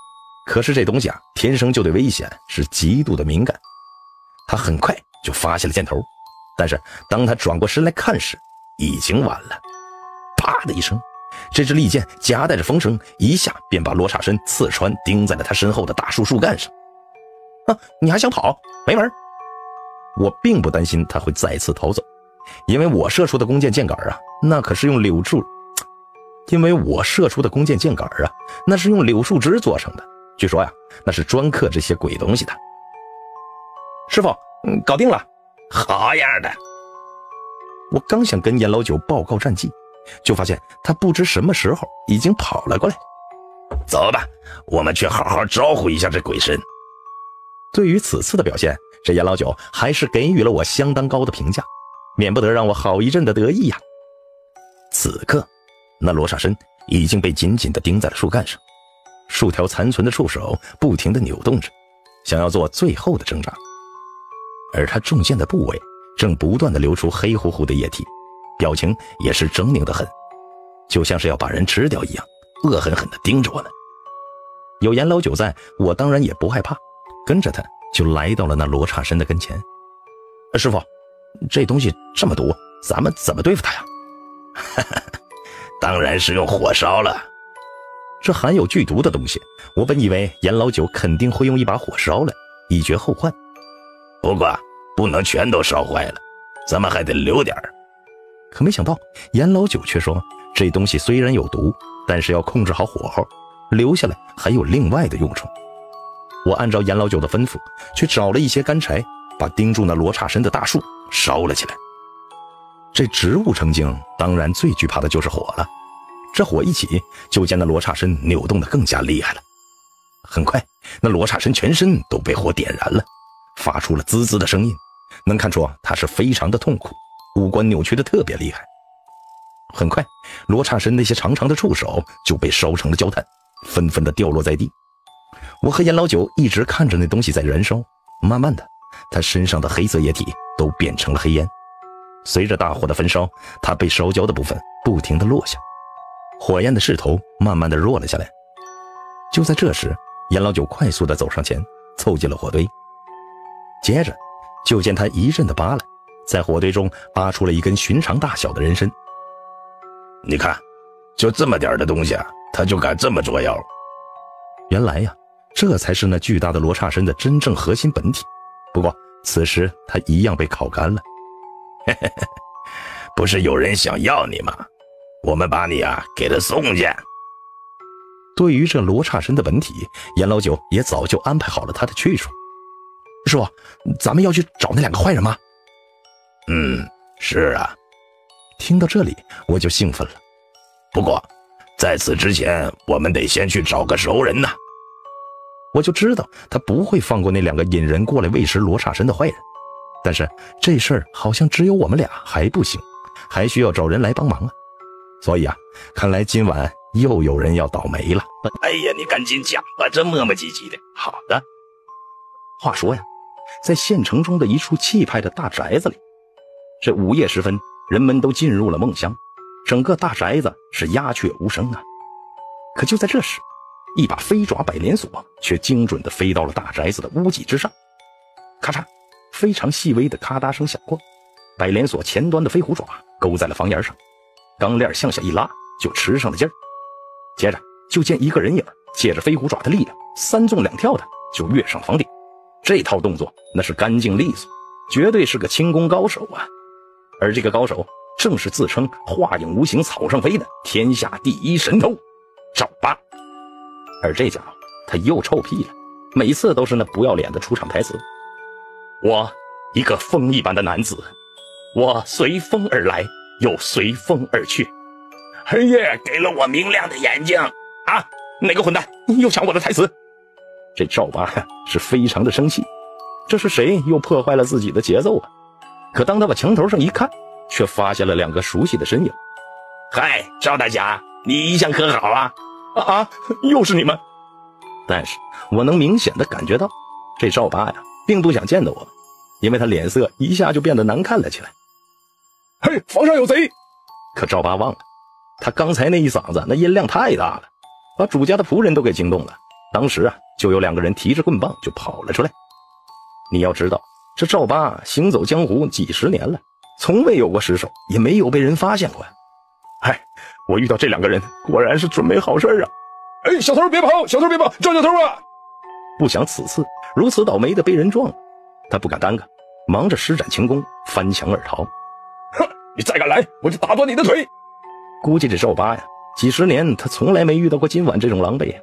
可是这东西啊，天生就对危险是极度的敏感。他很快就发现了箭头，但是当他转过身来看时，已经晚了。啪的一声，这支利箭夹带着风声，一下便把罗刹参刺穿，钉在了他身后的大树干上。啊，你还想跑？没门！我并不担心他会再次逃走，因为我射出的弓箭箭杆啊，那可是用柳树枝做成的。据说呀，那是专克这些鬼东西的。师傅，搞定了。好样的！我刚想跟严老九报告战绩，就发现他不知什么时候已经跑了过来。走吧，我们去好好招呼一下这鬼神。对于此次的表现，这严老九还是给予了我相当高的评价，免不得让我好一阵的得意呀。此刻，那罗刹参已经被紧紧地钉在了树干上，数条残存的触手不停地扭动着，想要做最后的挣扎。而他中箭的部位正不断地流出黑乎乎的液体，表情也是狰狞得很，就像是要把人吃掉一样，恶狠狠地盯着我们。有严老九在，我当然也不害怕，跟着他就来到了那罗刹参的跟前。师傅，这东西这么毒，咱们怎么对付它呀？当然是用火烧了。这含有剧毒的东西，我本以为严老九肯定会用一把火烧了，以绝后患。不过不能全都烧坏了，咱们还得留点儿。可没想到严老九却说，这东西虽然有毒，但是要控制好火候，留下来还有另外的用处。我按照严老九的吩咐，去找了一些干柴，把钉住那罗刹参的大树烧了起来。这植物成精，当然最惧怕的就是火了。这火一起，就见那罗刹参扭动得更加厉害了。很快，那罗刹参全身都被火点燃了，发出了滋滋的声音，能看出它是非常的痛苦，五官扭曲的特别厉害。很快，罗刹参那些长长的触手就被烧成了焦炭，纷纷的掉落在地。我和严老九一直看着那东西在燃烧，慢慢的，他身上的黑色液体都变成了黑烟。随着大火的焚烧，他被烧焦的部分不停地落下，火焰的势头慢慢的弱了下来。就在这时，严老九快速地走上前，凑近了火堆。接着就见他一阵的扒拉，在火堆中扒出了一根寻常大小的人参。你看，就这么点的东西啊，他就敢这么捉妖。原来呀，这才是那巨大的罗刹参的真正核心本体。不过此时他一样被烤干了。不是有人想要你吗？我们把你啊给他送去。对于这罗刹参的本体，严老九也早就安排好了他的去处。师傅，咱们要去找那两个坏人吗？是啊。听到这里我就兴奋了。不过在此之前，我们得先去找个熟人呐。我就知道他不会放过那两个引人过来喂食罗刹参的坏人，但是这事儿好像只有我们俩还不行，还需要找人来帮忙啊。所以啊，看来今晚又有人要倒霉了。哎呀，你赶紧讲吧，这磨磨唧唧的。好的。话说呀，在县城中的一处气派的大宅子里，这午夜时分，人们都进入了梦乡，整个大宅子是鸦雀无声啊。可就在这时，一把飞爪百连锁却精准地飞到了大宅子的屋脊之上。咔嚓，非常细微的咔嗒声响过，百连锁前端的飞虎爪勾在了房檐上，钢链向下一拉，就吃上了劲儿。接着就见一个人影借着飞虎爪的力量，三纵两跳的就跃上房顶。这套动作那是干净利索，绝对是个轻功高手啊。而这个高手正是自称画影无形草上飞的天下第一神偷赵八。而这家伙他又臭屁了，每次都是那不要脸的出场台词。我一个风一般的男子，我随风而来，又随风而去，黑夜给了我明亮的眼睛啊！哪个混蛋又抢我的台词？这赵八是非常的生气，这是谁又破坏了自己的节奏啊？可当他往墙头上一看，却发现了两个熟悉的身影。嗨，赵大侠，你一向可好啊？又是你们！但是我能明显的感觉到，这赵八呀并不想见到我们，因为他脸色一下就变得难看了起来。嘿，房上有贼！可赵八忘了，他刚才那一嗓子那音量太大了，把主家的仆人都给惊动了，当时啊就有2个人提着棍棒就跑了出来。你要知道，这赵八行走江湖几十年了，从未有过失手，也没有被人发现过。我遇到这2个人，果然是准没好事啊！小偷别跑，小偷别跑，赵小偷啊！不想此次如此倒霉的被人撞了，他不敢耽搁，忙着施展轻功，翻墙而逃。哼，你再敢来，我就打断你的腿！估计这赵八呀，几十年他从来没遇到过今晚这种狼狈呀。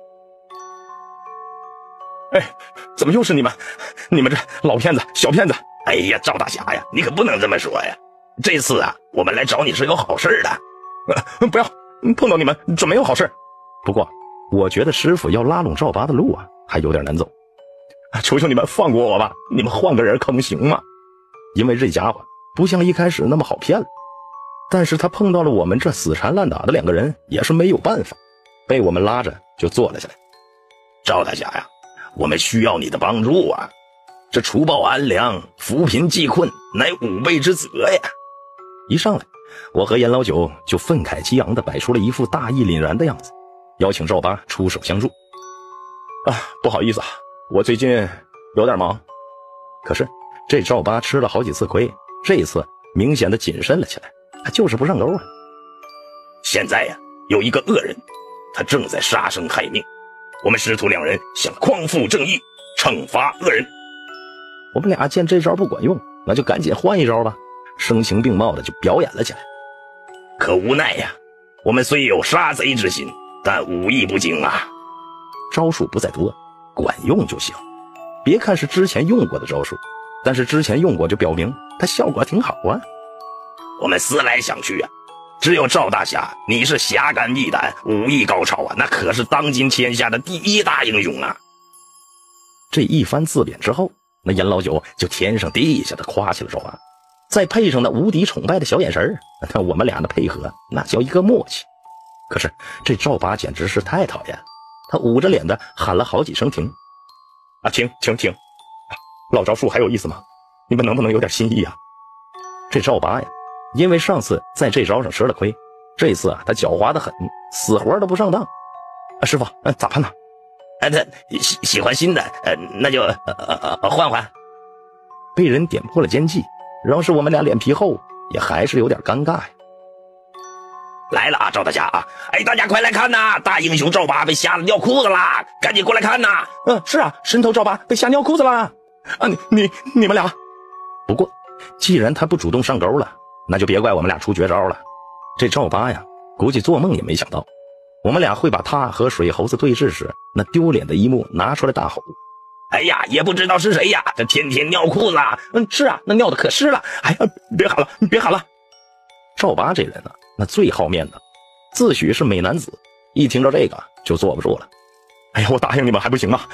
怎么又是你们？你们这老骗子、小骗子！ 哎呀，赵大侠呀，你可不能这么说呀！这次啊，我们来找你是有好事的。 不要碰到你们，准没有好事。不过，我觉得师傅要拉拢赵八的路啊，还有点难走。求求你们放过我吧，你们换个人可不行吗？因为这家伙不像一开始那么好骗了，但是他碰到了我们这死缠烂打的2个人，也是没有办法，被我们拉着就坐了下来。 赵大侠呀，我们需要你的帮助啊！这除暴安良、扶贫济困，乃吾辈之责呀！ 一上来，我和严老九就愤慨激昂地摆出了一副大义凛然的样子，邀请赵八出手相助。不好意思啊，我最近有点忙。可是这赵八吃了好几次亏，这一次明显的谨慎了起来，就是不上钩啊。 现在呀，有一个恶人，他正在杀生害命，我们师徒2人想匡扶正义，惩罚恶人。 我们俩见这招不管用，那就赶紧换一招吧，声情并茂的就表演了起来。 可无奈呀，我们虽有杀贼之心，但武艺不精啊。 招数不在多，管用就行。别看是之前用过的招数，但是之前用过就表明它效果挺好啊。 我们思来想去啊，只有赵大侠你是侠肝义胆，武艺高超啊，那可是当今天下的第1大英雄啊。 这一番自贬之后，那严老九就天上地下的夸起了赵八，再配上那无敌崇拜的小眼神，那我们俩的配合那叫一个默契。可是这赵八简直是太讨厌了，他捂着脸的喊了好几声停。停！老招数还有意思吗？你们能不能有点新意啊？这赵八呀，因为上次在这招上吃了亏，这次他狡猾的很，死活都不上当。师傅，咋办呢？ 他喜欢新的，那就换换。 被人点破了奸计，饶是我们俩脸皮厚，也还是有点尴尬呀。 来了啊，赵大侠啊！大家快来看呐，大英雄赵八被吓得尿裤子啦！赶紧过来看呐！ 是啊，神头赵八被吓尿裤子啦！你们俩。不过，既然他不主动上钩了，那就别怪我们俩出绝招了。这赵八呀，估计做梦也没想到，我们俩会把他和水猴子对峙时那丢脸的一幕拿出来大吼。 也不知道是谁呀，这天天尿裤子啊！ 是啊，那尿的可湿了。别喊了，别喊了。赵八这人啊，那最好面子，自诩是美男子，一听到这个就坐不住了。我答应你们还不行吗？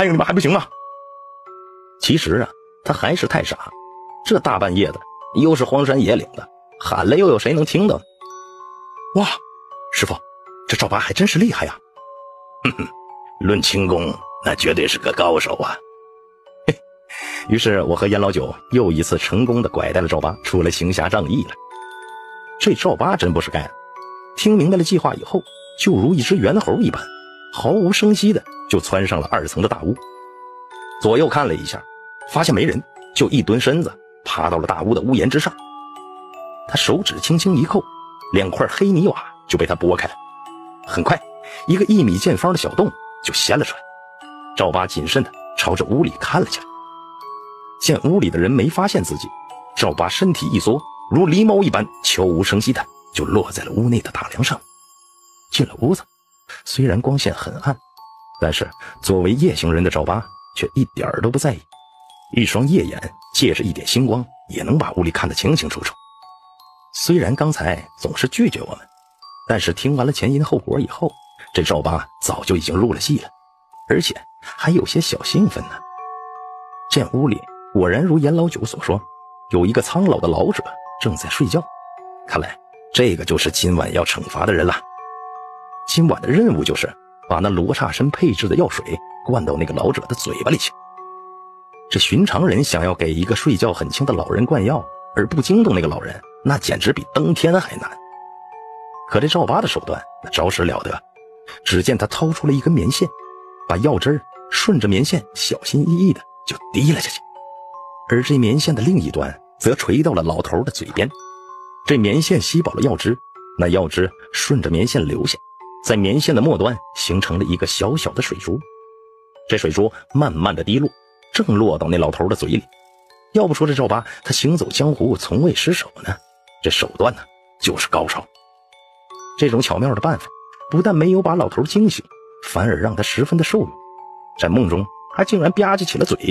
其实啊，他还是太傻，这大半夜的，又是荒山野岭的，喊了又有谁能听到呢？哇，师傅，这赵八还真是厉害呀！ 论轻功，那绝对是个高手啊！ 于是我和严老九又一次成功的拐带了赵八出来行侠仗义了。这赵八真不是盖的，听明白了计划以后，就如一只猿猴一般，毫无声息的就窜上了2层的大屋。左右看了一下，发现没人，就一蹲身子爬到了大屋的屋檐之上。他手指轻轻一扣，2块黑泥瓦就被他拨开了。很快，一个1米见方的小洞就掀了出来。赵八谨慎的朝着屋里看了起来。见屋里的人没发现自己，赵八身体一缩，如狸猫一般悄无声息的就落在了屋内的大梁上。进了屋子，虽然光线很暗，但是作为夜行人的赵八却一点都不在意，一双夜眼借着一点星光也能把屋里看得清清楚楚。虽然刚才总是拒绝我们，但是听完了前因后果以后，这赵八早就已经入了戏了，而且还有些小兴奋呢。见屋里果然如严老九所说，有一个苍老的老者正在睡觉，看来这个就是今晚要惩罚的人了。今晚的任务就是把那罗刹参配制的药水灌到那个老者的嘴巴里去。这寻常人想要给一个睡觉很轻的老人灌药而不惊动那个老人，那简直比登天还难。可这赵八的手段那着实了得，只见他掏出了一根棉线，把药汁顺着棉线小心翼翼的就滴了下去，而这棉线的另一端则垂到了老头的嘴边。这棉线吸饱了药汁，那药汁顺着棉线流下，在棉线的末端形成了一个小小的水珠。这水珠慢慢的滴落，正落到那老头的嘴里。要不说这赵八他行走江湖从未失手呢，这手段呢就是高超。这种巧妙的办法不但没有把老头惊醒，反而让他十分的受用，在梦中还竟然吧唧起了嘴，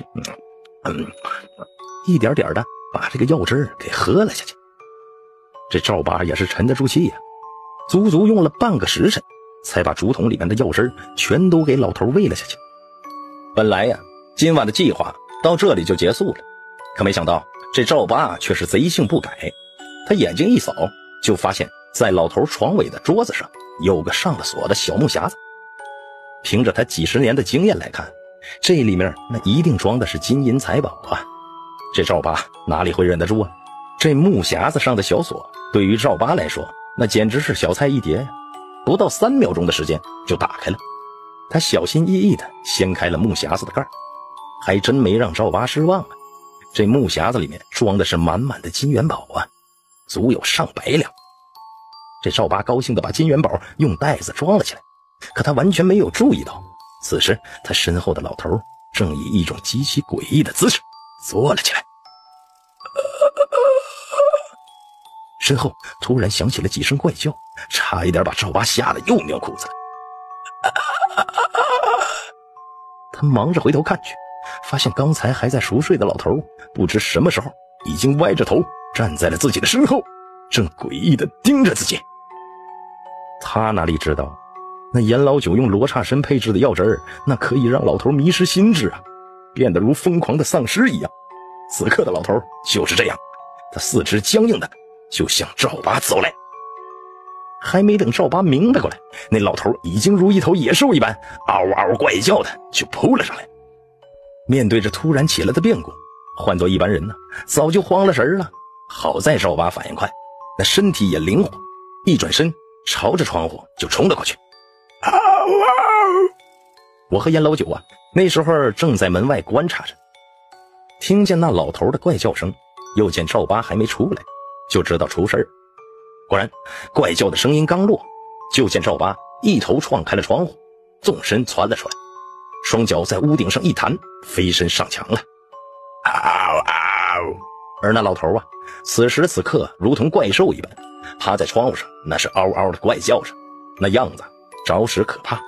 一点点的把这个药汁给喝了下去。这赵八也是沉得住气呀，足足用了半个时辰才把竹筒里面的药汁全都给老头喂了下去。本来呀，今晚的计划到这里就结束了，可没想到这赵八却是贼性不改。他眼睛一扫，就发现在老头床尾的桌子上有个上了锁的小木匣子。凭着他几十年的经验来看，这里面那一定装的是金银财宝啊。这赵八哪里会忍得住啊？这木匣子上的小锁对于赵八来说那简直是小菜一碟呀，不到3秒钟的时间就打开了。他小心翼翼地掀开了木匣子的盖，还真没让赵八失望啊。这木匣子里面装的是满满的金元宝啊，足有上100两。这赵八高兴地把金元宝用袋子装了起来，可他完全没有注意到，此时他身后的老头正以一种极其诡异的姿势坐了起来。身后突然响起了几声怪叫，差一点把赵八吓得又尿裤子了。他忙着回头看去，发现刚才还在熟睡的老头不知什么时候已经歪着头站在了自己的身后，正诡异地盯着自己。他哪里知道，那严老九用罗刹参配制的药汁那可以让老头迷失心智啊，变得如疯狂的丧尸一样。此刻的老头就是这样，他四肢僵硬的就向赵八走来。还没等赵八明白过来，那老头已经如一头野兽一般嗷嗷怪叫的就扑了上来。面对着突然起来的变故，换做一般人呢，早就慌了神了。好在赵八反应快，那身体也灵活，一转身朝着窗户就冲了过去。嗷嗷！我和严老九啊，那时候正在门外观察着，听见那老头的怪叫声，又见赵八还没出来，就知道出事儿。果然，怪叫的声音刚落，就见赵八一头撞开了窗户，纵身窜了出来，双脚在屋顶上一弹，飞身上墙了。嗷嗷！而那老头啊，此时此刻如同怪兽一般，趴在窗户上，那是嗷嗷的怪叫着，那样子着实可怕。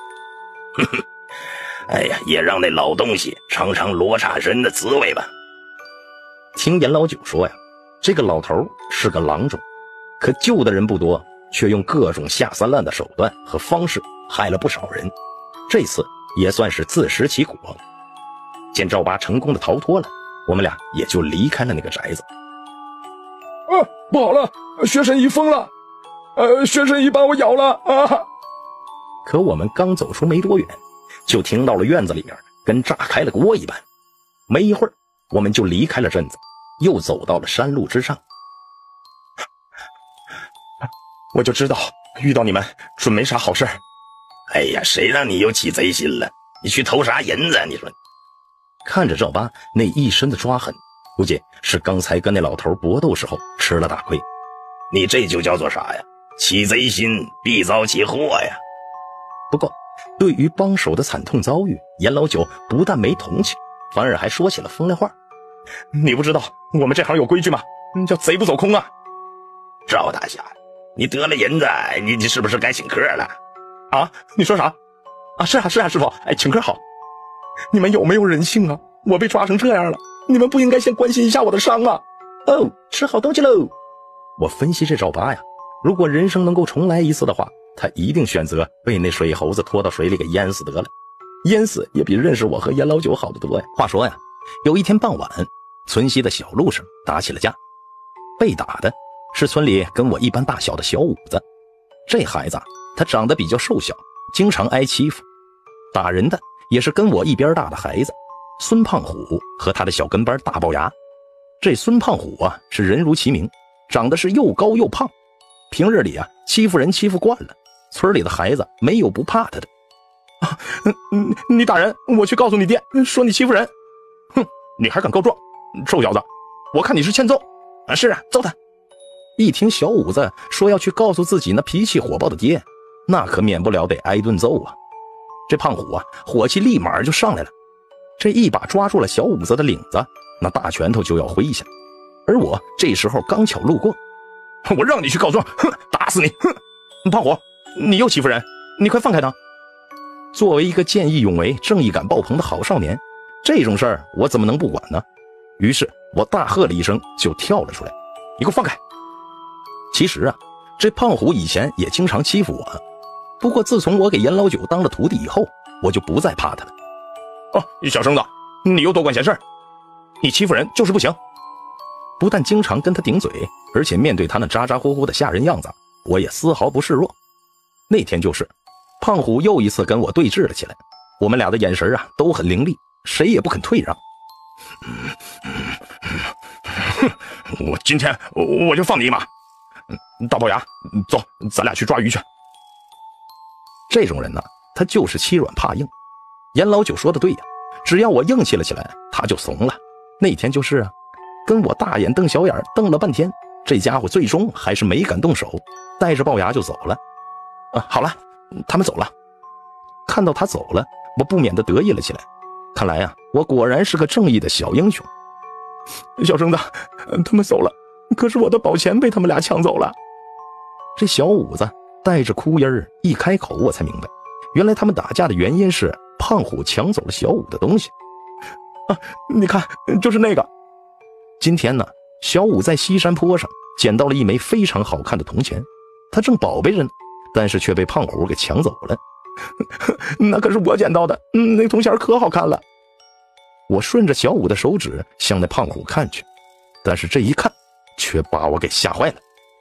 哎呀，也让那老东西尝尝罗刹参的滋味吧。听严老九说呀，这个老头是个郎中，可救的人不多，却用各种下三滥的手段和方式害了不少人，这次也算是自食其果。见赵八成功的逃脱了，我们俩也就离开了那个宅子。 不好了，血神医疯了，血神医把我咬了啊！ 可我们刚走出没多远，就听到了院子里面跟炸开了锅一般。没一会儿，我们就离开了镇子，又走到了山路之上。 我就知道遇到你们准没啥好事。 哎呀，谁让你有起贼心了？你去偷啥银子？你说。看着赵八那一身的抓痕，估计是刚才跟那老头搏斗时候吃了大亏。你这就叫做啥呀？起贼心必遭其祸呀。不过对于帮手的惨痛遭遇，严老九不但没同情，反而还说起了风凉话。 你不知道我们这行有规矩吗？叫贼不走空啊。 赵大侠，你得了银子，你是不是该请客了？ 啊？你说啥？是啊，师傅，请客好。你们有没有人性啊？我被抓成这样了，你们不应该先关心一下我的伤啊？ 哦，吃好东西喽！我分析这赵八呀，如果人生能够重来一次的话，他一定选择被那水猴子拖到水里给淹死得了，淹死也比认识我和严老九好得多呀。话说呀，有一天傍晚，村西的小路上打起了架，被打的是村里跟我一般大小的小五子。这孩子他长得比较瘦小，经常挨欺负，打人的也是跟我一边大的孩子孙胖虎和他的小跟班大龅牙。这孙胖虎啊，是人如其名，长得是又高又胖，平日里啊欺负人欺负惯了，村里的孩子没有不怕他的。 你打人，我去告诉你爹，说你欺负人。哼，你还敢告状？臭小子，我看你是欠揍。是啊，揍他。 一听小五子说要去告诉自己那脾气火爆的爹，那可免不了得挨顿揍啊。这胖虎啊，火气立马就上来了，这一把抓住了小五子的领子，那大拳头就要挥下。而我这时候刚巧路过， 我让你去告状，哼，打死你！哼，胖虎，你又欺负人，你快放开他！ 作为一个见义勇为、正义感爆棚的好少年，这种事儿我怎么能不管呢？于是我大喝了一声，就跳了出来：“你给我放开！”其实啊，这胖虎以前也经常欺负我，不过自从我给严老九当了徒弟以后，我就不再怕他了。 哦，小生子，你又多管闲事，你欺负人就是不行。 不但经常跟他顶嘴，而且面对他那咋咋呼呼的吓人样子，我也丝毫不示弱。那天就是胖虎又一次跟我对峙了起来，我们俩的眼神啊都很凌厉，谁也不肯退让。 我今天我就放你一马。大龅牙，走，咱俩去抓鱼去。 这种人呢，他就是欺软怕硬。严老九说的对呀，只要我硬气了起来，他就怂了。那天就是啊，跟我大眼瞪小眼瞪了半天，这家伙最终还是没敢动手，带着龅牙就走了。好了，他们走了。看到他走了，我不免的得意了起来。看来啊，我果然是个正义的小英雄。 小生子，他们走了，可是我的宝钱被他们俩抢走了。 这小五子带着哭音儿一开口，我才明白，原来他们打架的原因是胖虎抢走了小五的东西。 你看，就是那个。 今天呢，小五在西山坡上捡到了一枚非常好看的铜钱，他正宝贝着呢，但是却被胖虎给抢走了。 那可是我捡到的，那铜钱可好看了。 我顺着小五的手指向那胖虎看去，但是这一看却把我给吓坏了。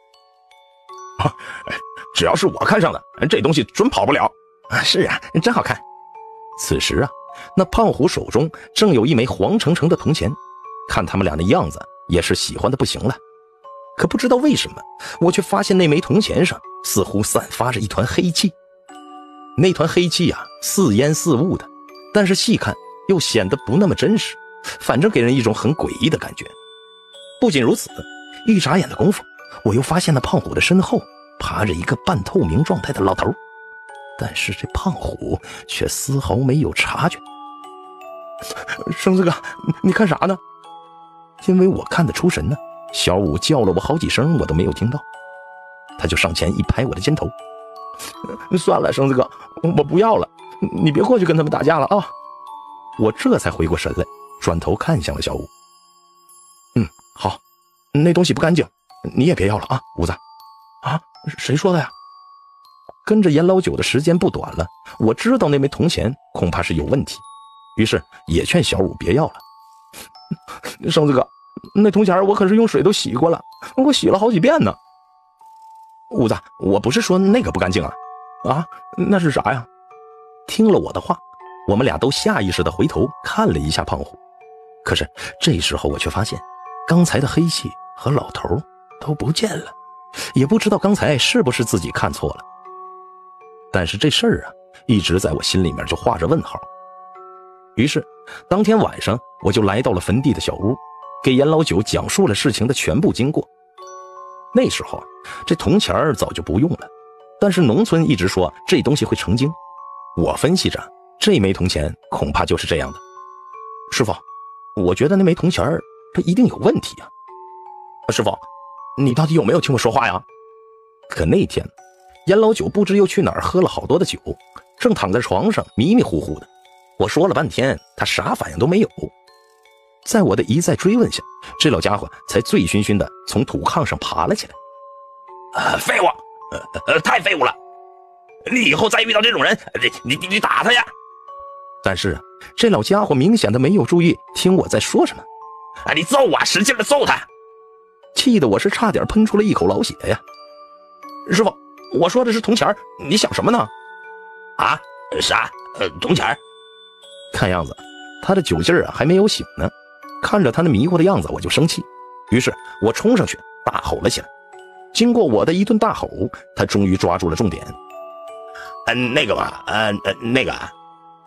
只要是我看上的，这东西准跑不了。 是啊，真好看。此时啊，那胖虎手中正有一枚黄澄澄的铜钱，看他们俩的样子也是喜欢的不行了。可不知道为什么，我却发现那枚铜钱上似乎散发着一团黑气。那团黑气啊，似烟似雾的，但是细看又显得不那么真实，反正给人一种很诡异的感觉。不仅如此，一眨眼的功夫，我又发现那胖虎的身后爬着一个半透明状态的老头，但是这胖虎却丝毫没有察觉。 生子哥，你看啥呢？ 因为我看得出神呢，小五叫了我好几声，我都没有听到。他就上前一拍我的肩头：“ 算了，生子哥，我不要了，你别过去跟他们打架了啊！” 我这才回过神来，转头看向了小五。 好，那东西不干净，你也别要了啊，五子。啊，谁说的呀？ 跟着严老九的时间不短了，我知道那枚铜钱恐怕是有问题，于是也劝小五别要了。 生子哥，那铜钱我可是用水都洗过了，我洗了好几遍呢。 五子，我不是说那个不干净啊。 那是啥呀？ 听了我的话，我们俩都下意识地回头看了一下胖虎。可是这时候我却发现，刚才的黑气和老头都不见了，也不知道刚才是不是自己看错了。但是这事儿啊，一直在我心里面就画着问号。于是当天晚上，我就来到了坟地的小屋，给严老九讲述了事情的全部经过。那时候这铜钱早就不用了，但是农村一直说这东西会成精。我分析着，这枚铜钱恐怕就是这样的。师傅，我觉得那枚铜钱它一定有问题啊。 师傅，你到底有没有听我说话呀？ 可那天严老九不知又去哪儿喝了好多的酒，正躺在床上迷迷糊糊的。我说了半天，他啥反应都没有。在我的一再追问下，这老家伙才醉醺醺的从土炕上爬了起来。 废物，太废物了！你以后再遇到这种人，你打他呀！ 但是这老家伙明显的没有注意听我在说什么。 你揍啊，使劲的揍他！ 气得我是差点喷出了一口老血呀！ 师傅，我说的是铜钱，你想什么呢？ 啊？啥？铜钱？ 看样子他的酒劲儿还没有醒呢。看着他那迷糊的样子，我就生气，于是我冲上去大吼了起来。经过我的一顿大吼，他终于抓住了重点。 那个嘛，那个，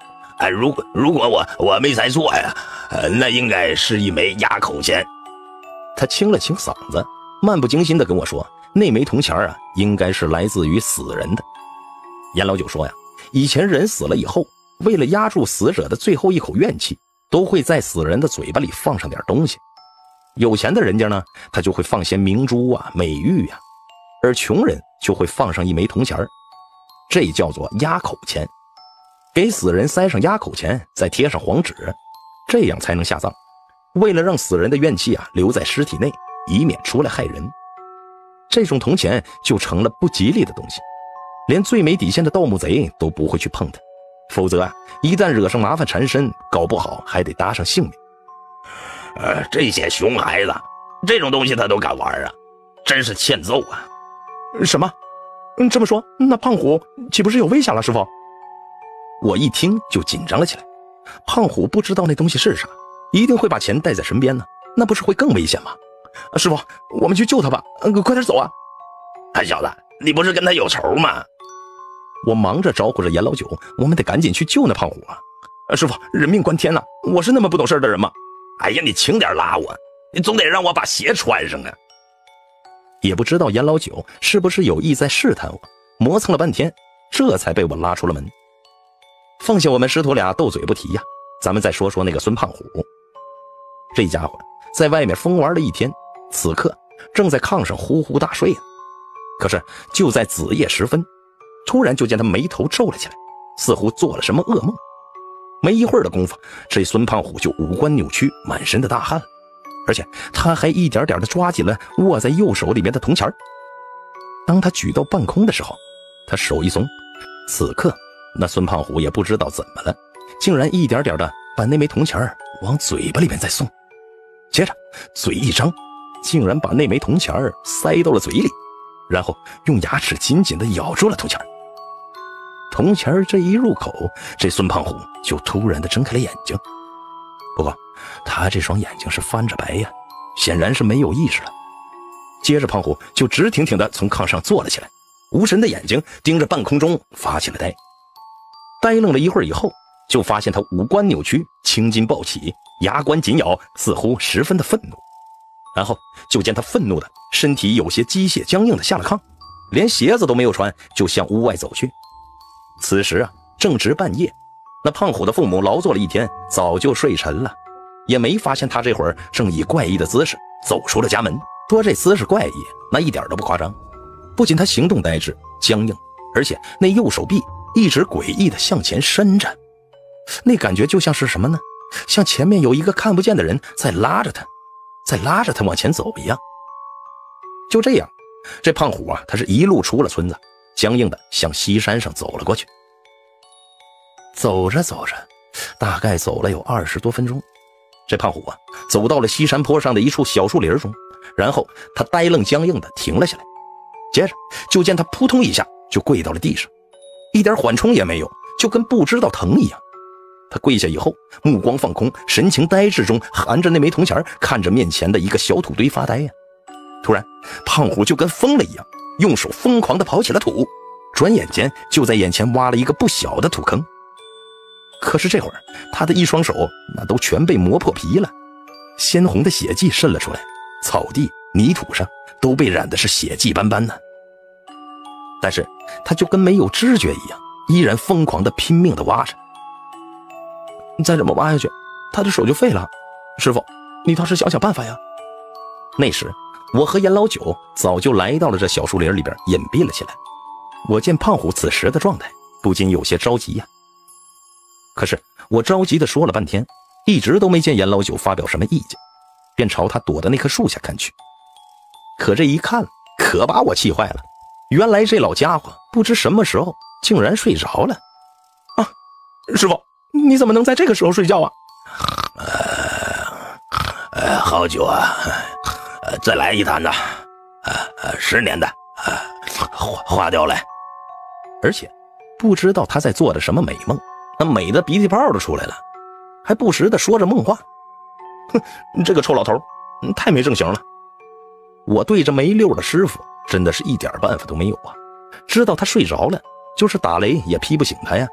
如果我没猜错呀，那应该是一枚哑口钱。 他清了清嗓子，漫不经心地跟我说，那枚铜钱啊，应该是来自于死人的。严老九说呀，以前人死了以后，为了压住死者的最后一口怨气，都会在死人的嘴巴里放上点东西。有钱的人家呢，他就会放些明珠啊、美玉啊，而穷人就会放上一枚铜钱，这叫做压口钱。给死人塞上压口钱，再贴上黄纸，这样才能下葬。为了让死人的怨气啊留在尸体内，以免出来害人，这种铜钱就成了不吉利的东西，连最没底线的盗墓贼都不会去碰它，否则啊，一旦惹上麻烦缠身，搞不好还得搭上性命。 这些熊孩子，这种东西他都敢玩啊，真是欠揍啊！ 什么？这么说，那胖虎岂不是有危险了，师傅？ 我一听就紧张了起来。胖虎不知道那东西是啥，一定会把钱带在身边呢，那不是会更危险吗？ 师傅，我们去救他吧，快点走啊！ 小子，你不是跟他有仇吗？ 我忙着招呼着严老九，我们得赶紧去救那胖虎啊！ 师傅，人命关天呐，我是那么不懂事的人吗？ 哎呀，你轻点拉我，你总得让我把鞋穿上啊！ 也不知道严老九是不是有意在试探我，磨蹭了半天，这才被我拉出了门。放下我们师徒俩斗嘴不提呀，咱们再说说那个孙胖虎。这家伙在外面疯玩了一天，此刻正在炕上呼呼大睡呢。可是就在子夜时分，突然就见他眉头皱了起来，似乎做了什么噩梦。没一会儿的功夫，这孙胖虎就五官扭曲，满身的大汗了，而且他还一点点地抓紧了握在右手里面的铜钱。当他举到半空的时候，他手一松，此刻那孙胖虎也不知道怎么了，竟然一点点地把那枚铜钱往嘴巴里面再送，接着嘴一张，竟然把那枚铜钱塞到了嘴里，然后用牙齿紧紧地咬住了铜钱。铜钱这一入口，这孙胖虎就突然地睁开了眼睛，不过他这双眼睛是翻着白呀，显然是没有意识了。接着胖虎就直挺挺地从炕上坐了起来，无神的眼睛盯着半空中发起了呆。呆愣了一会儿以后，就发现他五官扭曲，青筋暴起，牙关紧咬，似乎十分的愤怒。然后就见他愤怒的身体有些机械僵硬的下了炕，连鞋子都没有穿，就向屋外走去。此时啊，正值半夜，那胖虎的父母劳作了一天，早就睡沉了，也没发现他这会儿正以怪异的姿势走出了家门。说这姿势怪异，那一点都不夸张，不仅他行动呆滞僵硬，而且那右手臂一直诡异的向前伸着，那感觉就像是什么呢？像前面有一个看不见的人在拉着他往前走一样。就这样，这胖虎啊，他是一路出了村子，僵硬的向西山上走了过去。走着走着，大概走了有20多分钟，这胖虎啊走到了西山坡上的一处小树林中，然后他呆愣僵硬的停了下来，接着就见他扑通一下就跪到了地上，一点缓冲也没有，就跟不知道疼一样。他跪下以后，目光放空，神情呆滞中含着那枚铜钱，看着面前的一个小土堆发呆呀。突然胖虎就跟疯了一样，用手疯狂地刨起了土，转眼间就在眼前挖了一个不小的土坑。可是这会儿他的一双手那都全被磨破皮了，鲜红的血迹渗了出来，草地泥土上都被染的是血迹斑斑呢。但是他就跟没有知觉一样，依然疯狂地拼命地挖着。再这么挖下去，他的手就废了。师傅，你倒是想想办法呀。那时我和严老九早就来到了这小树林里边隐蔽了起来。我见胖虎此时的状态，不禁有些着急呀。可是我着急的说了半天，一直都没见严老九发表什么意见，便朝他躲的那棵树下看去。可这一看可把我气坏了，原来这老家伙不知什么时候竟然睡着了。啊，师傅，你怎么能在这个时候睡觉啊？ 好酒啊，再来一坛呐，10年的，花掉了。 而且不知道他在做着什么美梦，那美的鼻涕泡都出来了，还不时的说着梦话。哼，这个臭老头太没正形了。我对着没溜的师傅真的是一点办法都没有啊，知道他睡着了，就是打雷也劈不醒他呀，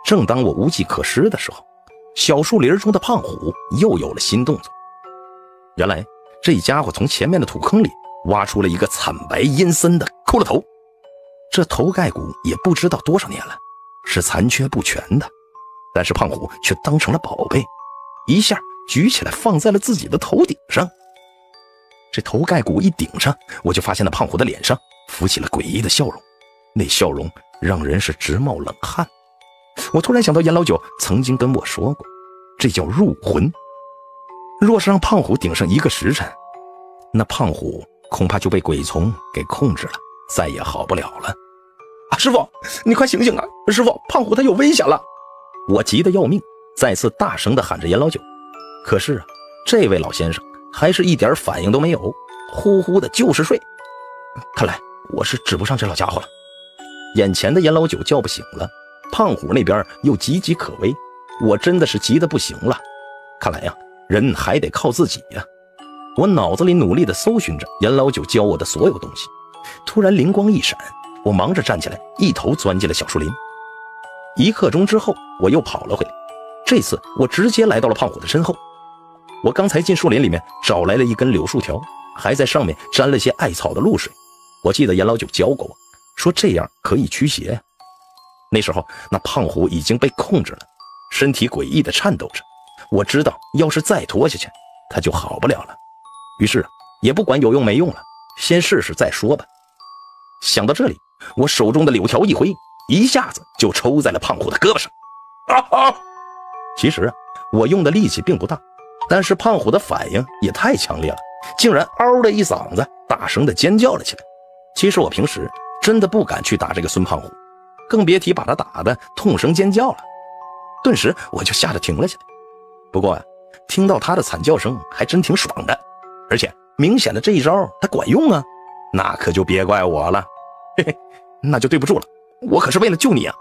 正当我无计可施的时候，小树林中的胖虎又有了新动作。原来这家伙从前面的土坑里挖出了一个惨白阴森的骷髅头，这头盖骨也不知道多少年了，是残缺不全的，但是胖虎却当成了宝贝，一下举起来放在了自己的头顶上。这头盖骨一顶上，我就发现那胖虎的脸上浮起了诡异的笑容，那笑容让人是直冒冷汗。我突然想到严老九曾经跟我说过，这叫入魂。若是让胖虎顶上1个时辰，那胖虎恐怕就被鬼丛给控制了，再也好不了了。 师傅，你快醒醒啊！师傅，胖虎他有危险了！ 我急得要命，再次大声地喊着严老九。可是这位老先生还是一点反应都没有，呼呼的就是睡。看来我是指不上这老家伙了。眼前的严老九叫不醒了，胖虎那边又岌岌可危，我真的是急得不行了。看来呀，人还得靠自己呀。我脑子里努力地搜寻着严老九教我的所有东西，突然灵光一闪，我忙着站起来，一头钻进了小树林。1刻钟之后，我又跑了回来，这次我直接来到了胖虎的身后。我刚才进树林里面找来了一根柳树条，还在上面沾了些艾草的露水。我记得严老九教过我，说这样可以驱邪呀。那时候那胖虎已经被控制了，身体诡异地颤抖着。我知道要是再拖下去，他就好不了了。于是也不管有用没用了，先试试再说吧。想到这里，我手中的柳条一挥，一下子就抽在了胖虎的胳膊上。其实我用的力气并不大，但是胖虎的反应也太强烈了，竟然嗷的一嗓子大声的尖叫了起来。其实我平时真的不敢去打这个孙胖虎，更别提把他打的痛声尖叫了。顿时我就吓得停了下来。不过听到他的惨叫声还真挺爽的，而且明显的这一招他管用啊，那可就别怪我了。嘿嘿，那就对不住了，我可是为了救你啊！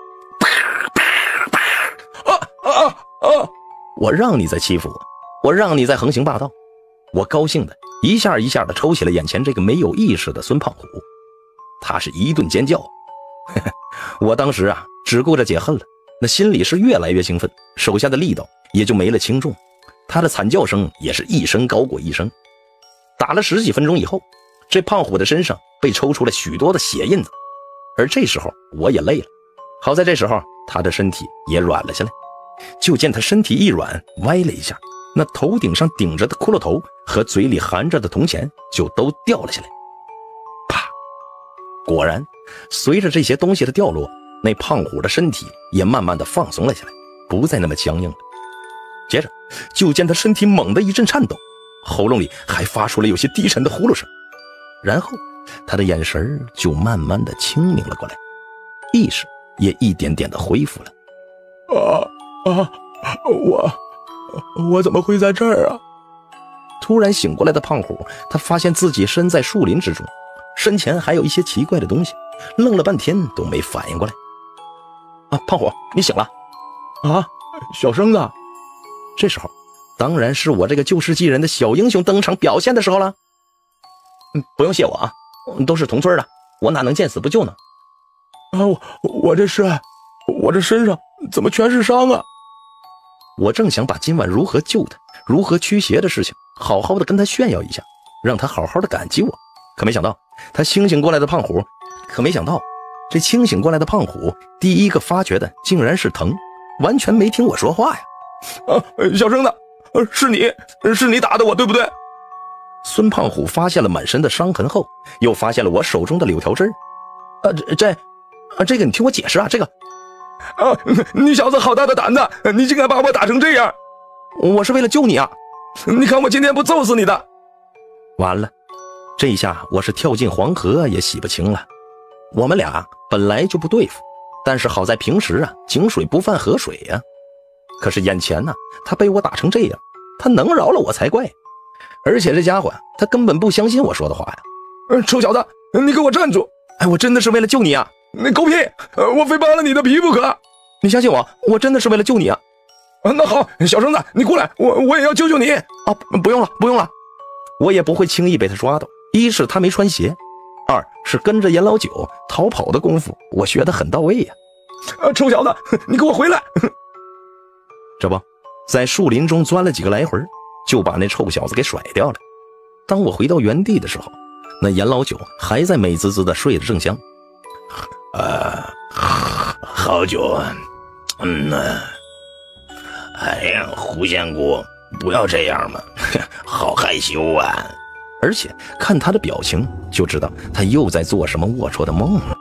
我让你再欺负我，我让你再横行霸道。我高兴的一下一下的抽起了眼前这个没有意识的孙胖虎，他是一顿尖叫。我当时只顾着解恨了，那心里是越来越兴奋，手下的力道也就没了轻重。他的惨叫声也是一声高过一声。打了10几分钟以后，这胖虎的身上被抽出了许多的血印子，而这时候我也累了，好在这时候他的身体也软了下来。就见他身体一软，歪了一下，那头顶上顶着的骷髅头和嘴里含着的铜钱就都掉了下来。啪！果然随着这些东西的掉落，那胖虎的身体也慢慢的放松了下来，不再那么僵硬了。接着就见他身体猛地一阵颤抖，喉咙里还发出了有些低沉的呼噜声，然后他的眼神就慢慢的清明了过来，意识也一点点的恢复了。 我怎么会在这儿啊？ 突然醒过来的胖虎，他发现自己身在树林之中，身前还有一些奇怪的东西，愣了半天都没反应过来。胖虎，你醒了？ 小生子。 这时候当然是我这个救世济人的小英雄登场表现的时候了。不用谢我啊，都是同村的，我哪能见死不救呢？ 我这身上怎么全是伤啊？ 我正想把今晚如何救他，如何驱邪的事情好好的跟他炫耀一下，让他好好的感激我。可没想到这清醒过来的胖虎第一个发觉的竟然是疼，完全没听我说话呀。 小生子，是你打的我，对不对？ 孙胖虎发现了满身的伤痕后，又发现了我手中的柳条枝这个你听我解释啊，这个你小子好大的胆子，你竟敢把我打成这样！ 我是为了救你啊！ 你看我今天不揍死你的！ 完了，这一下我是跳进黄河也洗不清了。我们俩本来就不对付，但是好在平时井水不犯河水呀。可是眼前他被我打成这样，他能饶了我才怪。而且这家伙他根本不相信我说的话呀。 臭小子，你给我站住！ 我真的是为了救你啊！ 你狗屁！我非扒了你的皮不可！ 你相信我，我真的是为了救你啊！ 那好，小生子，你过来，我也要救救你！ 不用了，我也不会轻易被他抓到。一是他没穿鞋，二是跟着严老九逃跑的功夫，我学得很到位呀。 臭小子，你给我回来！ 这不，在树林中钻了几个来回，就把那臭小子给甩掉了。当我回到原地的时候，那严老九还在美滋滋的睡得正香。 好久，哎呀，胡仙姑，不要这样嘛，好害羞啊！ 而且看他的表情，就知道他又在做什么龌龊的梦了。